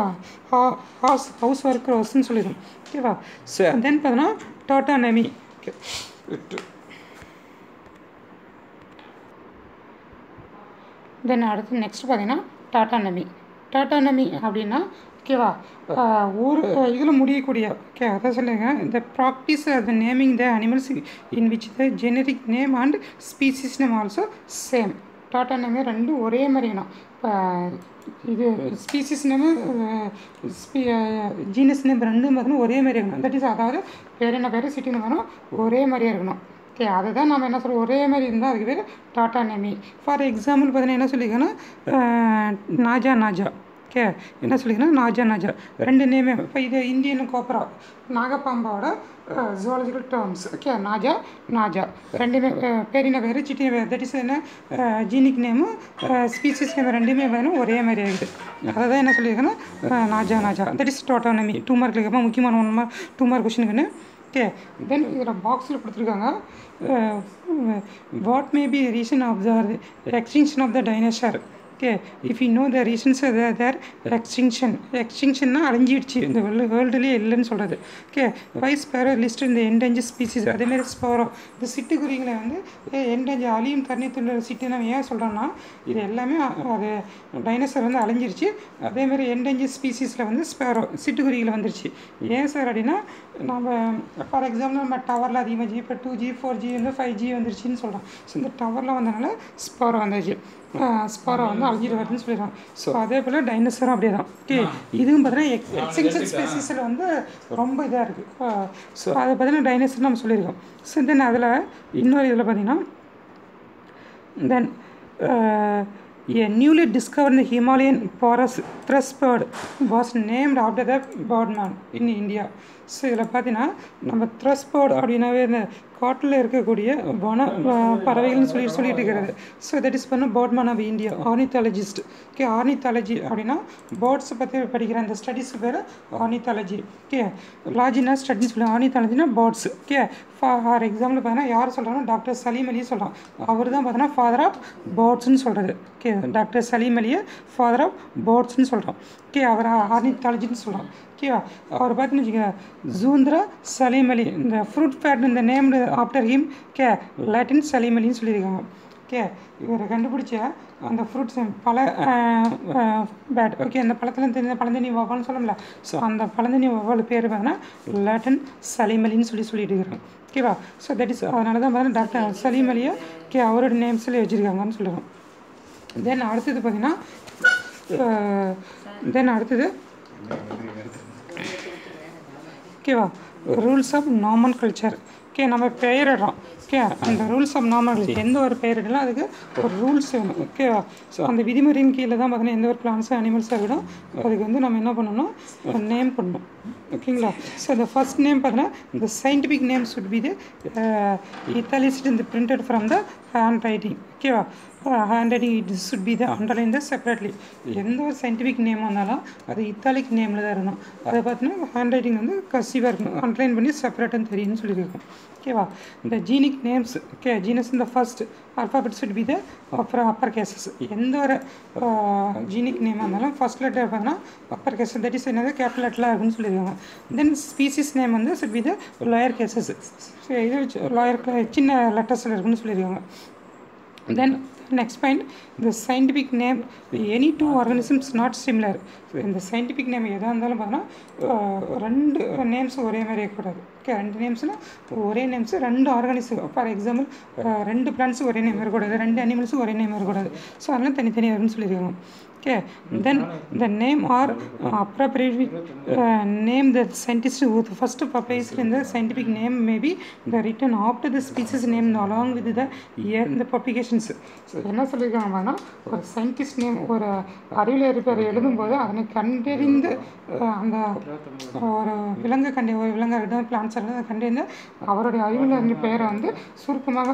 ஹவுஸ் ஒர்க்கர்ஸ்ன்னு சொல்லிடும். ஓகேவா. ஸோ தென் பார்த்தோன்னா டாட்டானமி. ஓகே, தென் அடுத்து நெக்ஸ்ட் பார்த்தீங்கன்னா டாட்டானமி அப்படின்னா ஓகேவா ஒரு இதில் முடியக்கூடிய ஓகே அதான் சொல்லுங்க இந்த practice the naming the animals in which the generic name and species name also same. Tautonymy ரெண்டும் ஒரே மாதிரினா இப்போ இது ஸ்பீசிஸ் நேமு ஜீனஸ் நேம் ரெண்டும் பார்த்தீங்கன்னா ஒரே மாதிரி இருக்கணும். தட் இஸ் அதாவது பேர் என்ன பேர் சிட்டின்னு வேணும் ஒரே மாதிரியே இருக்கணும். ஓகே, அதை தான் நம்ம என்ன சொல்கிறோம் ஒரே மாதிரி இருந்தால் அதுக்கு பேர் டாட்டானமி. ஃபார் எக்ஸாம்பிள் பார்த்தீங்கன்னா என்ன சொல்லியிருக்கேன்னா நாஜா. ஓகே, என்ன சொல்லிங்கன்னா நாஜா ரெண்டு நேமே. இப்போ இது இந்தியன் கோப்ரா நாகப்பாம்பாவோட ஜுவாலஜிக்கல் டேர்ம்ஸ். ஓகே, நாஜா ரெண்டுமே பேரின பேர் சிட்டின பேர். தட் இஸ் என்ன ஜீனிக் நேமும் ஸ்பீசிஸ் நேம் ரெண்டுமே வேணும் ஒரே மாதிரி ஆகிடுது. அதை தான் என்ன சொல்லியிருக்கேன்னா Naja. That is tautonymy. 2 mark கேட்பா முக்கியமான 1 மார்க் 2 மார்க் கொஷினுக்குன்னு. ஓகே, தென் இதில் பாக்ஸில் கொடுத்துருக்காங்க what may be reason of the extinction of the dinosaur. Okay, if you know the reasons their எக்ஸ்டிங்ஷன்னா அழிஞ்சிடுச்சு இந்த வேர்ல்டுலேயே இல்லைன்னு சொல்கிறது. ஓகே, வைஸ் ஸ்பேரோ லிஸ்ட் இந்த என்டேஞ்சர் ஸ்பீசிஸ். அதேமாதிரி ஸ்பேரோ இந்த சிட்டுக்குருவிகளை வந்து என்டேஞ்சர் அழியும் தண்ணீர் சிட்டு நம்ம ஏன் சொல்கிறோன்னா இது எல்லாமே அது டைனோசர் வந்து அழிஞ்சிருச்சு. அதேமாதிரி என்டேஞ்சர் ஸ்பீசிஸில் வந்து ஸ்பேரோ சிட்டுக்குருவிகளை வந்துருச்சு. ஏன் சார் அப்படின்னா நம்ம ஃபார் எக்ஸாம்பிள் நம்ம டவரில் அதிகமாக இப்போ 2G 4G வந்து 5G வந்துருச்சுன்னு சொல்கிறோம். ஸோ இந்த டவரில் வந்தனால ஸ்பேரோ வந்துச்சு. ஸ்பாரோ வந்து அழிஞ்சிட்டு வருதுன்னு சொல்லிடுறாங்க. ஸோ அதே போல் டைனோசரும் அப்படியே தான். ஓகே, இதுவும் பார்த்தீங்கன்னா எக்ஸ்டிங்ஷன் ஸ்பீசிஸில் வந்து ரொம்ப இதாக இருக்குது. ஸோ அதை பார்த்தீங்கன்னா டைனோசர் நம்ம சொல்லியிருக்கோம். ஸோ தென் அதில் இன்னொரு இதில் பார்த்தீங்கன்னா then A newly discovered in the Himalayan forest thrush bird was named after the birdman in India. So இதில் பார்த்தீங்கன்னா நம்ம த்ரஸ் பேர்ட் அப்படின்னாவே இந்த காட்டில் இருக்கக்கூடிய பறவைகள்னு சொல்லிட்டு இருக்கிறது. ஸோ தட் இஸ் பண்ண birdman of India, ornithologist. Okay, ornithology அப்படின்னா பேர்ட்ஸை பற்றி படிக்கிற அந்த ஸ்டடீஸுக்கு பேர் ஆர்னித்தாலஜி. ஓகே, லாஜினா ஸ்டடின்னு சொல்லி ஆர்னித்தாலஜினா பேர்ட்ஸ். ஓகே, ஃபார் எக்ஸாம்பிள் பார்த்தீங்கன்னா யார் சொல்கிறாங்கன்னா டாக்டர் சலீம் அலி சொல்கிறான். அவர் தான் பார்த்தீங்கன்னா ஃபாதர் ஆஃப் பேர்ட்ஸ்ன்னு சொல்கிறது. ஓகே, டாக்டர் சலீம் அலியை ஃபாதர் ஆஃப் பேர்ட்ஸ்ன்னு சொல்கிறோம். ஓகே, அவர் ஆர்னித்தாலஜின்னு சொல்கிறோம். ஓகேவா, அவர் பார்த்தீங்கன்னு வச்சுக்கோங்க ஜூந்திரா சலீம் அலி, இந்த ஃப்ரூட் ஃபேட் இந்த named after him. Okay, Latin Salim அலின்னு சொல்லியிருக்காங்க. ஓகே, இவரை கண்டுபிடிச்ச அந்த ஃப்ரூட்ஸ் பல பேட். ஓகே, அந்த பழத்தில் தெரிஞ்ச பழந்தனி வவ்வால்னு சொல்லல. ஸோ அந்த பழந்தனி வவ்வால் பேர் பார்த்தீங்கன்னா லாட்டின் சலீம் அலின்னு சொல்லிட்டு இருக்கிறாங்க. ஓகேவா, ஸோ தட் இஸ் அதனால தான் பார்த்தீங்கன்னா டாக்டர் சலீம் அலியை ஓகே அவரோட நேம்ஸில் வச்சுருக்காங்கன்னு சொல்லுறோம். தென் அடுத்தது பார்த்தீங்கன்னா ஓகேவா rules of normal culture. Okay, நம்ம பெயரிடுறோம். ஓகே, அந்த ரூல்ஸ் ஆஃப் நார்மல் கல்ச்சர் எந்த ஒரு பெயரிடலாம் அதுக்கு ஒரு ரூல்ஸ் வேணும். ஓகேவா, ஸோ அந்த விதிமுறையின் கீழே தான் பார்த்தீங்கன்னா எந்த ஒரு பிளான்ஸோ அனிமல்ஸாக இருக்கட்டும் அதுக்கு வந்து நம்ம என்ன பண்ணணும், நேம் பண்ணணும். ஓகேங்களா, ஸோ இந்த ஃபர்ஸ்ட் நேம் பார்த்தீங்கன்னா இந்த scientific name should be the italicised இந்த printed from the handwriting. ஓகேவா, handwriting it should be the underline the separately. எந்த ஒரு சயின்டிஃபிக் நேம் வந்தாலும் அது இத்தாலிக் நேமில் தான் இருக்கணும். அதை பார்த்தீங்கன்னா ஹேண்ட் ரைட்டிங் வந்து கசிவாக இருக்கணும், அண்டர்லைன் பண்ணி செப்பரேட்டுன்னு தெரியும்னு சொல்லியிருக்கோம். ஓகேவா, இந்த ஜீனிக் நேம்ஸ். ஓகே, ஜீனஸ் இந்த first alphabet should be the upper cases. எந்த ஒரு ஜீனிக் நேமாக இருந்தாலும் ஃபர்ஸ்ட் லெட்டர் பார்த்தீங்கன்னா அப்பர் கேசஸ், தட் இஸ் என்னது கேபிட்டல் லெட்டராக இருக்குன்னு சொல்லியிருக்காங்க. தென் ஸ்பீசிஸ் நேம் வந்து should be the lower cases, இது லோயர் சின்ன லெட்டர்ஸில் இருக்குன்னு சொல்லியிருக்காங்க. Then next point, the scientific name, any two organisms not similar. So இந்த scientific name எதாக இருந்தாலும் பார்த்தீங்கன்னா ரெண்டு நேம்ஸ் ஒரே மாதிரி இருக்கக்கூடாது. ஓகே, ரெண்டு நேம்ஸ்னால் ஒரே நேம்ஸ் ரெண்டு ஆர்கானிசம். ஃபார் எக்ஸாம்பிள் ரெண்டு பிளான்ட்ஸ் ஒரே நேம் இருக்கக்கூடாது, ரெண்டு அனிமல்ஸும் ஒரே நேம் இருக்கக்கூடாது. ஸோ அதெல்லாம் தனித்தனியாக இருக்குன்னு சொல்லியிருக்காங்க. Okay, then the name or appropriately name the scientist who first published in the scientific name may be the written after the species name along with the year in the publications. So என்ன சொல்லியிருக்காங்கன்னா ஒரு scientist name ஒரு அறிவியல் பேர் எழுதும்போது அதனை கண்டறிந்து அந்த ஒரு ஒரு விலங்காக இருக்கட்டும் பிளான்ஸ் இருக்கட்டும் கண்டறிந்து அவருடைய அறிவியல் பெயரை வந்து சுருக்கமாக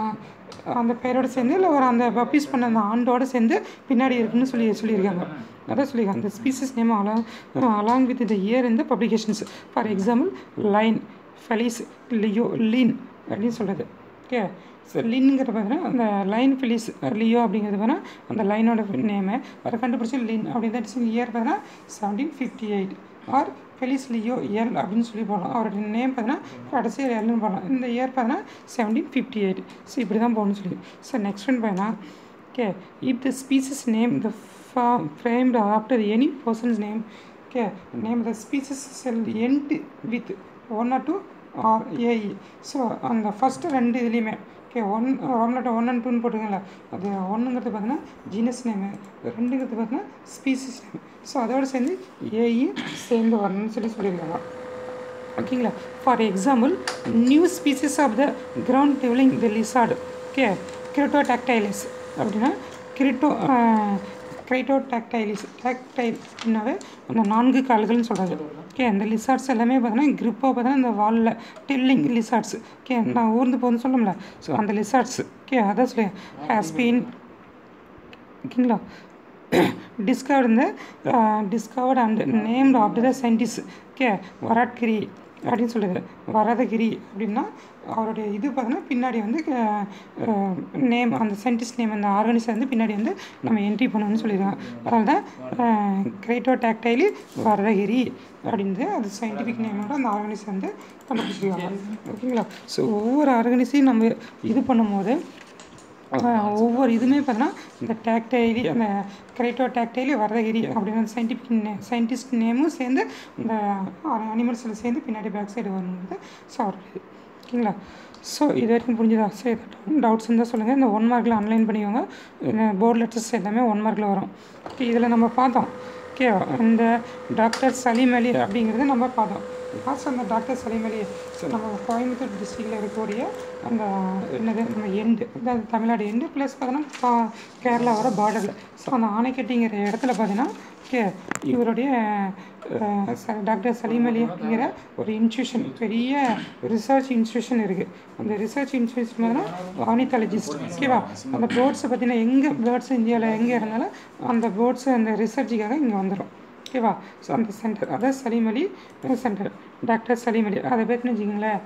அந்த பெயரோடு சேர்ந்து இல்லை ஒரு அந்த பப்ளிஷ் பண்ண அந்த ஆண்டோடு சேர்ந்து பின்னாடி இருக்குன்னு சொல்லியிருக்காங்க. அதான் சொல்லியிருக்காங்க இந்த species name along with the year இந்த publications. For example lion, Felis, leo, Linn அப்படின்னு சொல்கிறது. ஓகே, ஸோ லின்னுங்கிறது பார்த்தீங்கன்னா அந்த லைன் ஃபிலிஸ் லியோ அப்படிங்கிறது பார்த்தீங்கன்னா அந்த லைனோட நேமு அதை கண்டுபிடிச்சி லின் அப்படின்னு இயர் பார்த்தீங்கன்னா 1758 ஆர் ஃபெலிஸ் லியோ எல் அப்படின்னு சொல்லி போடலாம். அவருடைய நேம் பார்த்தீங்கன்னா கடைசியாக எல்னு போடலாம். இந்த இயர் பார்த்தீங்கன்னா 1758. ஸோ இப்படி தான் போகணும்னு சொல்லி. ஸோ நெக்ஸ்ட் ஒன் பார்த்தீங்கன்னா okay if the species name the framed after any persons name. Okay, name the species shall end with 1 or 2 or ae. So அந்த ஃபஸ்ட்டு ரெண்டு இதுலேயுமே ஓகே ரோம்லெட்டை 1 and 2ன்னு போட்டுருங்களா, அது ஒன்றுங்கிறது பார்த்தீங்கன்னா ஜீனஸ் நேமு, ரெண்டுங்கிறது பார்த்தீங்கன்னா ஸ்பீசிஸ் நேம். ஸோ அதோடு சேர்ந்து AE சேர்ந்து வரணும்னு சொல்லியிருக்காங்க. ஓகேங்களா, for example new species of the ground dwelling the lizard. Okay, Cyrtodactylus அப்படின்னா கிரைட்டோடாக்டைலிஸ் டாக்டைல்னாவே அந்த 4 கால்கள்னு சொல்கிறது. ஓகே, அந்த லிசார்ட்ஸ் எல்லாமே பார்த்தீங்கன்னா கிரிப்பாக பார்த்தீங்கன்னா இந்த வாலில் டில்லிங் லிசார்ட்ஸ். ஓகே, நான் ஊர்ந்து போகுதுன்னு சொல்லணும்ல, ஸோ அந்த லிசார்ட்ஸ். ஓகே, அதான் சொல்லி ஹாஸ்பின். ஓகேங்களா, discovered and named after the scientist. Okay, Varadgiri அப்படின்னு சொல்லுது. வரதகிரி அப்படின்னா அவருடைய இது பார்த்தீங்கன்னா பின்னாடி வந்து நேம் அந்த சயின்டிஸ்ட் நேம் அந்த ஆர்கனைசர் வந்து பின்னாடி வந்து நம்ம என்ட்ரி பண்ணணும்னு சொல்லியிருக்காங்க. அதனால தான் கிரைட்டோடாக்டைலி வரதகிரி அப்படின்றது அது சயின்டிஃபிக் நேமோட அந்த ஆர்கனைசர் வந்து கண்டுபிடிச்சிருக்காங்க. ஓகேங்களா, ஸோ ஒவ்வொரு ஆர்கனைசையும் நம்ம இது பண்ணும்போது ஒவ்வொரு இதுவுமே பார்த்தீங்கன்னா இந்த டாக்டைலி அந்த கிரைட்டோடாக்டைலி வரதகிரி அப்படின்னு சயின்டிஸ்ட் நேமும் சேர்ந்து இந்த அனிமல்ஸில் சேர்ந்து பின்னாடி பேக் சைடு வரணுங்கிறது. ஸோ அவருக்கு ஓகேங்களா. ஸோ இது வரைக்கும் புரிஞ்சுதா? சரி, டவுட்ஸ் இருந்தால் சொல்லுங்கள். இந்த 1 மார்க்கில் ஆன்லைன் பண்ணிக்கோங்க. போர்ட் லெட்டர்ஸ் எல்லாமே 1 மார்க்கில் வரும். ஓகே, இதில் நம்ம பார்த்தோம். ஓகே. அந்த டாக்டர் சலீம் அலி அப்படிங்கிறத நம்ம பார்த்தோம். லாஸ்ட் அந்த டாக்டர் சலீம் அலி நம்ம கோயம்புத்தூர் டிஸ்ட்ரிக்டில் இருக்கக்கூடிய அந்த என்னது நம்ம எண்டு அதாவது தமிழ்நாடு எண்டு ப்ளஸ் பார்த்தோன்னா கேரளாவோட பார்டரில். ஸோ அந்த ஆனைக்கட்டிங்கிற இடத்துல பார்த்தீங்கன்னா ஓகே இவருடைய டாக்டர் சலீம் அலி அப்படிங்கிற ஒரு இன்ஸ்டியூஷன், பெரிய ரிசர்ச் இன்ஸ்டியூஷன் இருக்குது. அந்த ரிசர்ச் இன்ஸ்டியூஷன் பார்த்தீங்கன்னா ஆர்னித்தாலஜிஸ்ட். ஓகேவா? அந்த பேர்ட்ஸை பார்த்தீங்கன்னா எங்கே பேர்ட்ஸ் இந்தியாவில் எங்கே இருந்தாலும் அந்த பேர்ட்ஸு அந்த ரிசர்ச்சுக்காக இங்கே வந்துடும். ஓகேவா? ஸோ அந்த சென்டர் அதாவது சலீம் அலி சென்டர், டாக்டர் சலீம் அலி அதை பற்றினு வச்சுக்கிங்களேன்.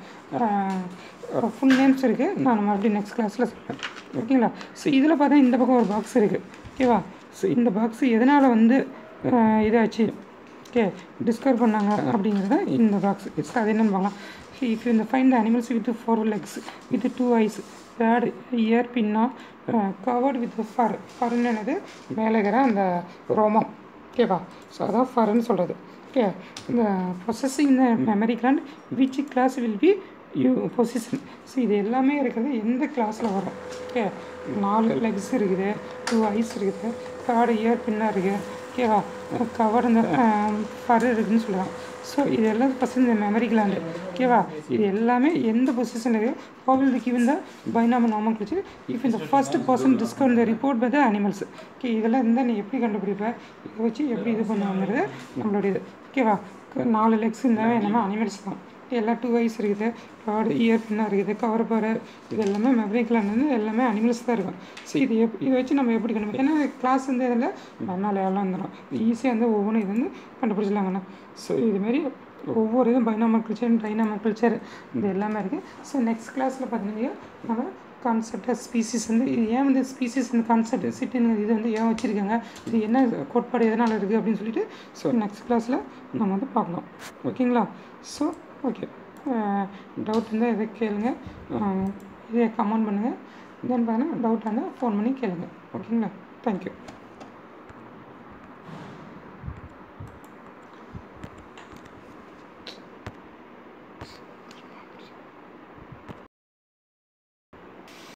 ஃபுல் நேம்ஸ் இருக்குது, நான் மறுபடியும் நெக்ஸ்ட் கிளாஸில் சொல்கிறேன். ஓகேங்களா? ஸோ இதில் பார்த்தா இந்த பக்கம் ஒரு பாக்ஸ் இருக்குது. ஓகேவா? ஸோ இந்த பாக்ஸு எதனால் வந்து இதாச்சு ஓகே டிஸ்கவர் பண்ணாங்க அப்படிங்கிறத இந்த பாக்ஸ். ஸோ அது என்னென்னு பார்க்கலாம். If you find the animals with 4 legs with 2 eyes பேட் இயர் பின்னா கவர்டு வித் ஃபர்ன்னு என்னது மேலே இருக்கிற அந்த ரோமம். ஓகேவா? ஸோ அதான் ஃபர்ன்னு சொல்கிறது. ஓகே. இந்த possessing the mammary gland which class will be position. So இது எல்லாமே இருக்கிறது எந்த கிளாஸில் வரும். ஓகே. 4 legs இருக்குது, 2 eyes இருக்குது, தேர்டு இயர் பின்னா இருக்குது. ஓகேவா? கவர் இந்த ஃபர் இருக்குதுன்னு சொல்லலாம். ஸோ இது எல்லாம் ஃபஸ்ட் இந்த மெமரி கிளாண்டு. ஓகேவா? இது எல்லாமே எந்த பொசிஷன் இருக்குது probable given the binomial nomenclature if இந்த first person discover the report by the animals. Okay. இதெல்லாம் இருந்தால் நீ எப்படி கண்டுபிடிப்ப, இதை வச்சு எப்படி இது பண்ணுவாங்கிறது நம்மளுடைய இது. ஓகேவா? 4 legs இருந்தாவே என்னமோ அனிமல்ஸ் தான். எல்லாம் 2 eyes இருக்குது, தேர்டு இயர் பின்னா இருக்குது, கவர் பாரு, இது எல்லாமே மெமரி கிளாண்ட் வந்து எல்லாமே அனிமல்ஸ் தான் இருக்கும். ஸோ இதை வச்சு நம்ம எப்படி கண்டுபிடிக்கும், ஏன்னா கிளாஸ் வந்து இதில் மண்ணால் எல்லாம் வந்துடும், ஈஸியாக வந்து ஒவ்வொன்றும் இது வந்து கண்டுபிடிச்சிடலாங்கண்ணா. ஸோ இதுமாரி ஒவ்வொரு இதுவும் பைனாமென்க்ளேச்சர், டைனாமென்க்ளேச்சர் இது எல்லாமே இருக்குது. ஸோ நெக்ஸ்ட் கிளாஸில் பார்த்தீங்கன்னா நம்ம கான்செப்ட் ஸ்பீசிஸ் வந்து இது ஏன் வந்து ஸ்பீசிஸ் இந்த கான்செப்ட் சிட்டுங்க இது வந்து ஏன் வச்சுருக்காங்க, இது என்ன கோட்பாடு எதனால் இருக்குது அப்படின்னு சொல்லிட்டு ஸோ நெக்ஸ்ட் கிளாஸில் நம்ம வந்து பார்க்கலாம். ஓகேங்களா? So okay. டவுட் இருந்தால் இதை கேளுங்க, இதை கமெண்ட் பண்ணுங்கள். தென் பார்த்தீங்கன்னா டவுட் இருந்தால் ஃபோன் பண்ணி கேளுங்க. ஓகேங்களா? தேங்க்யூ.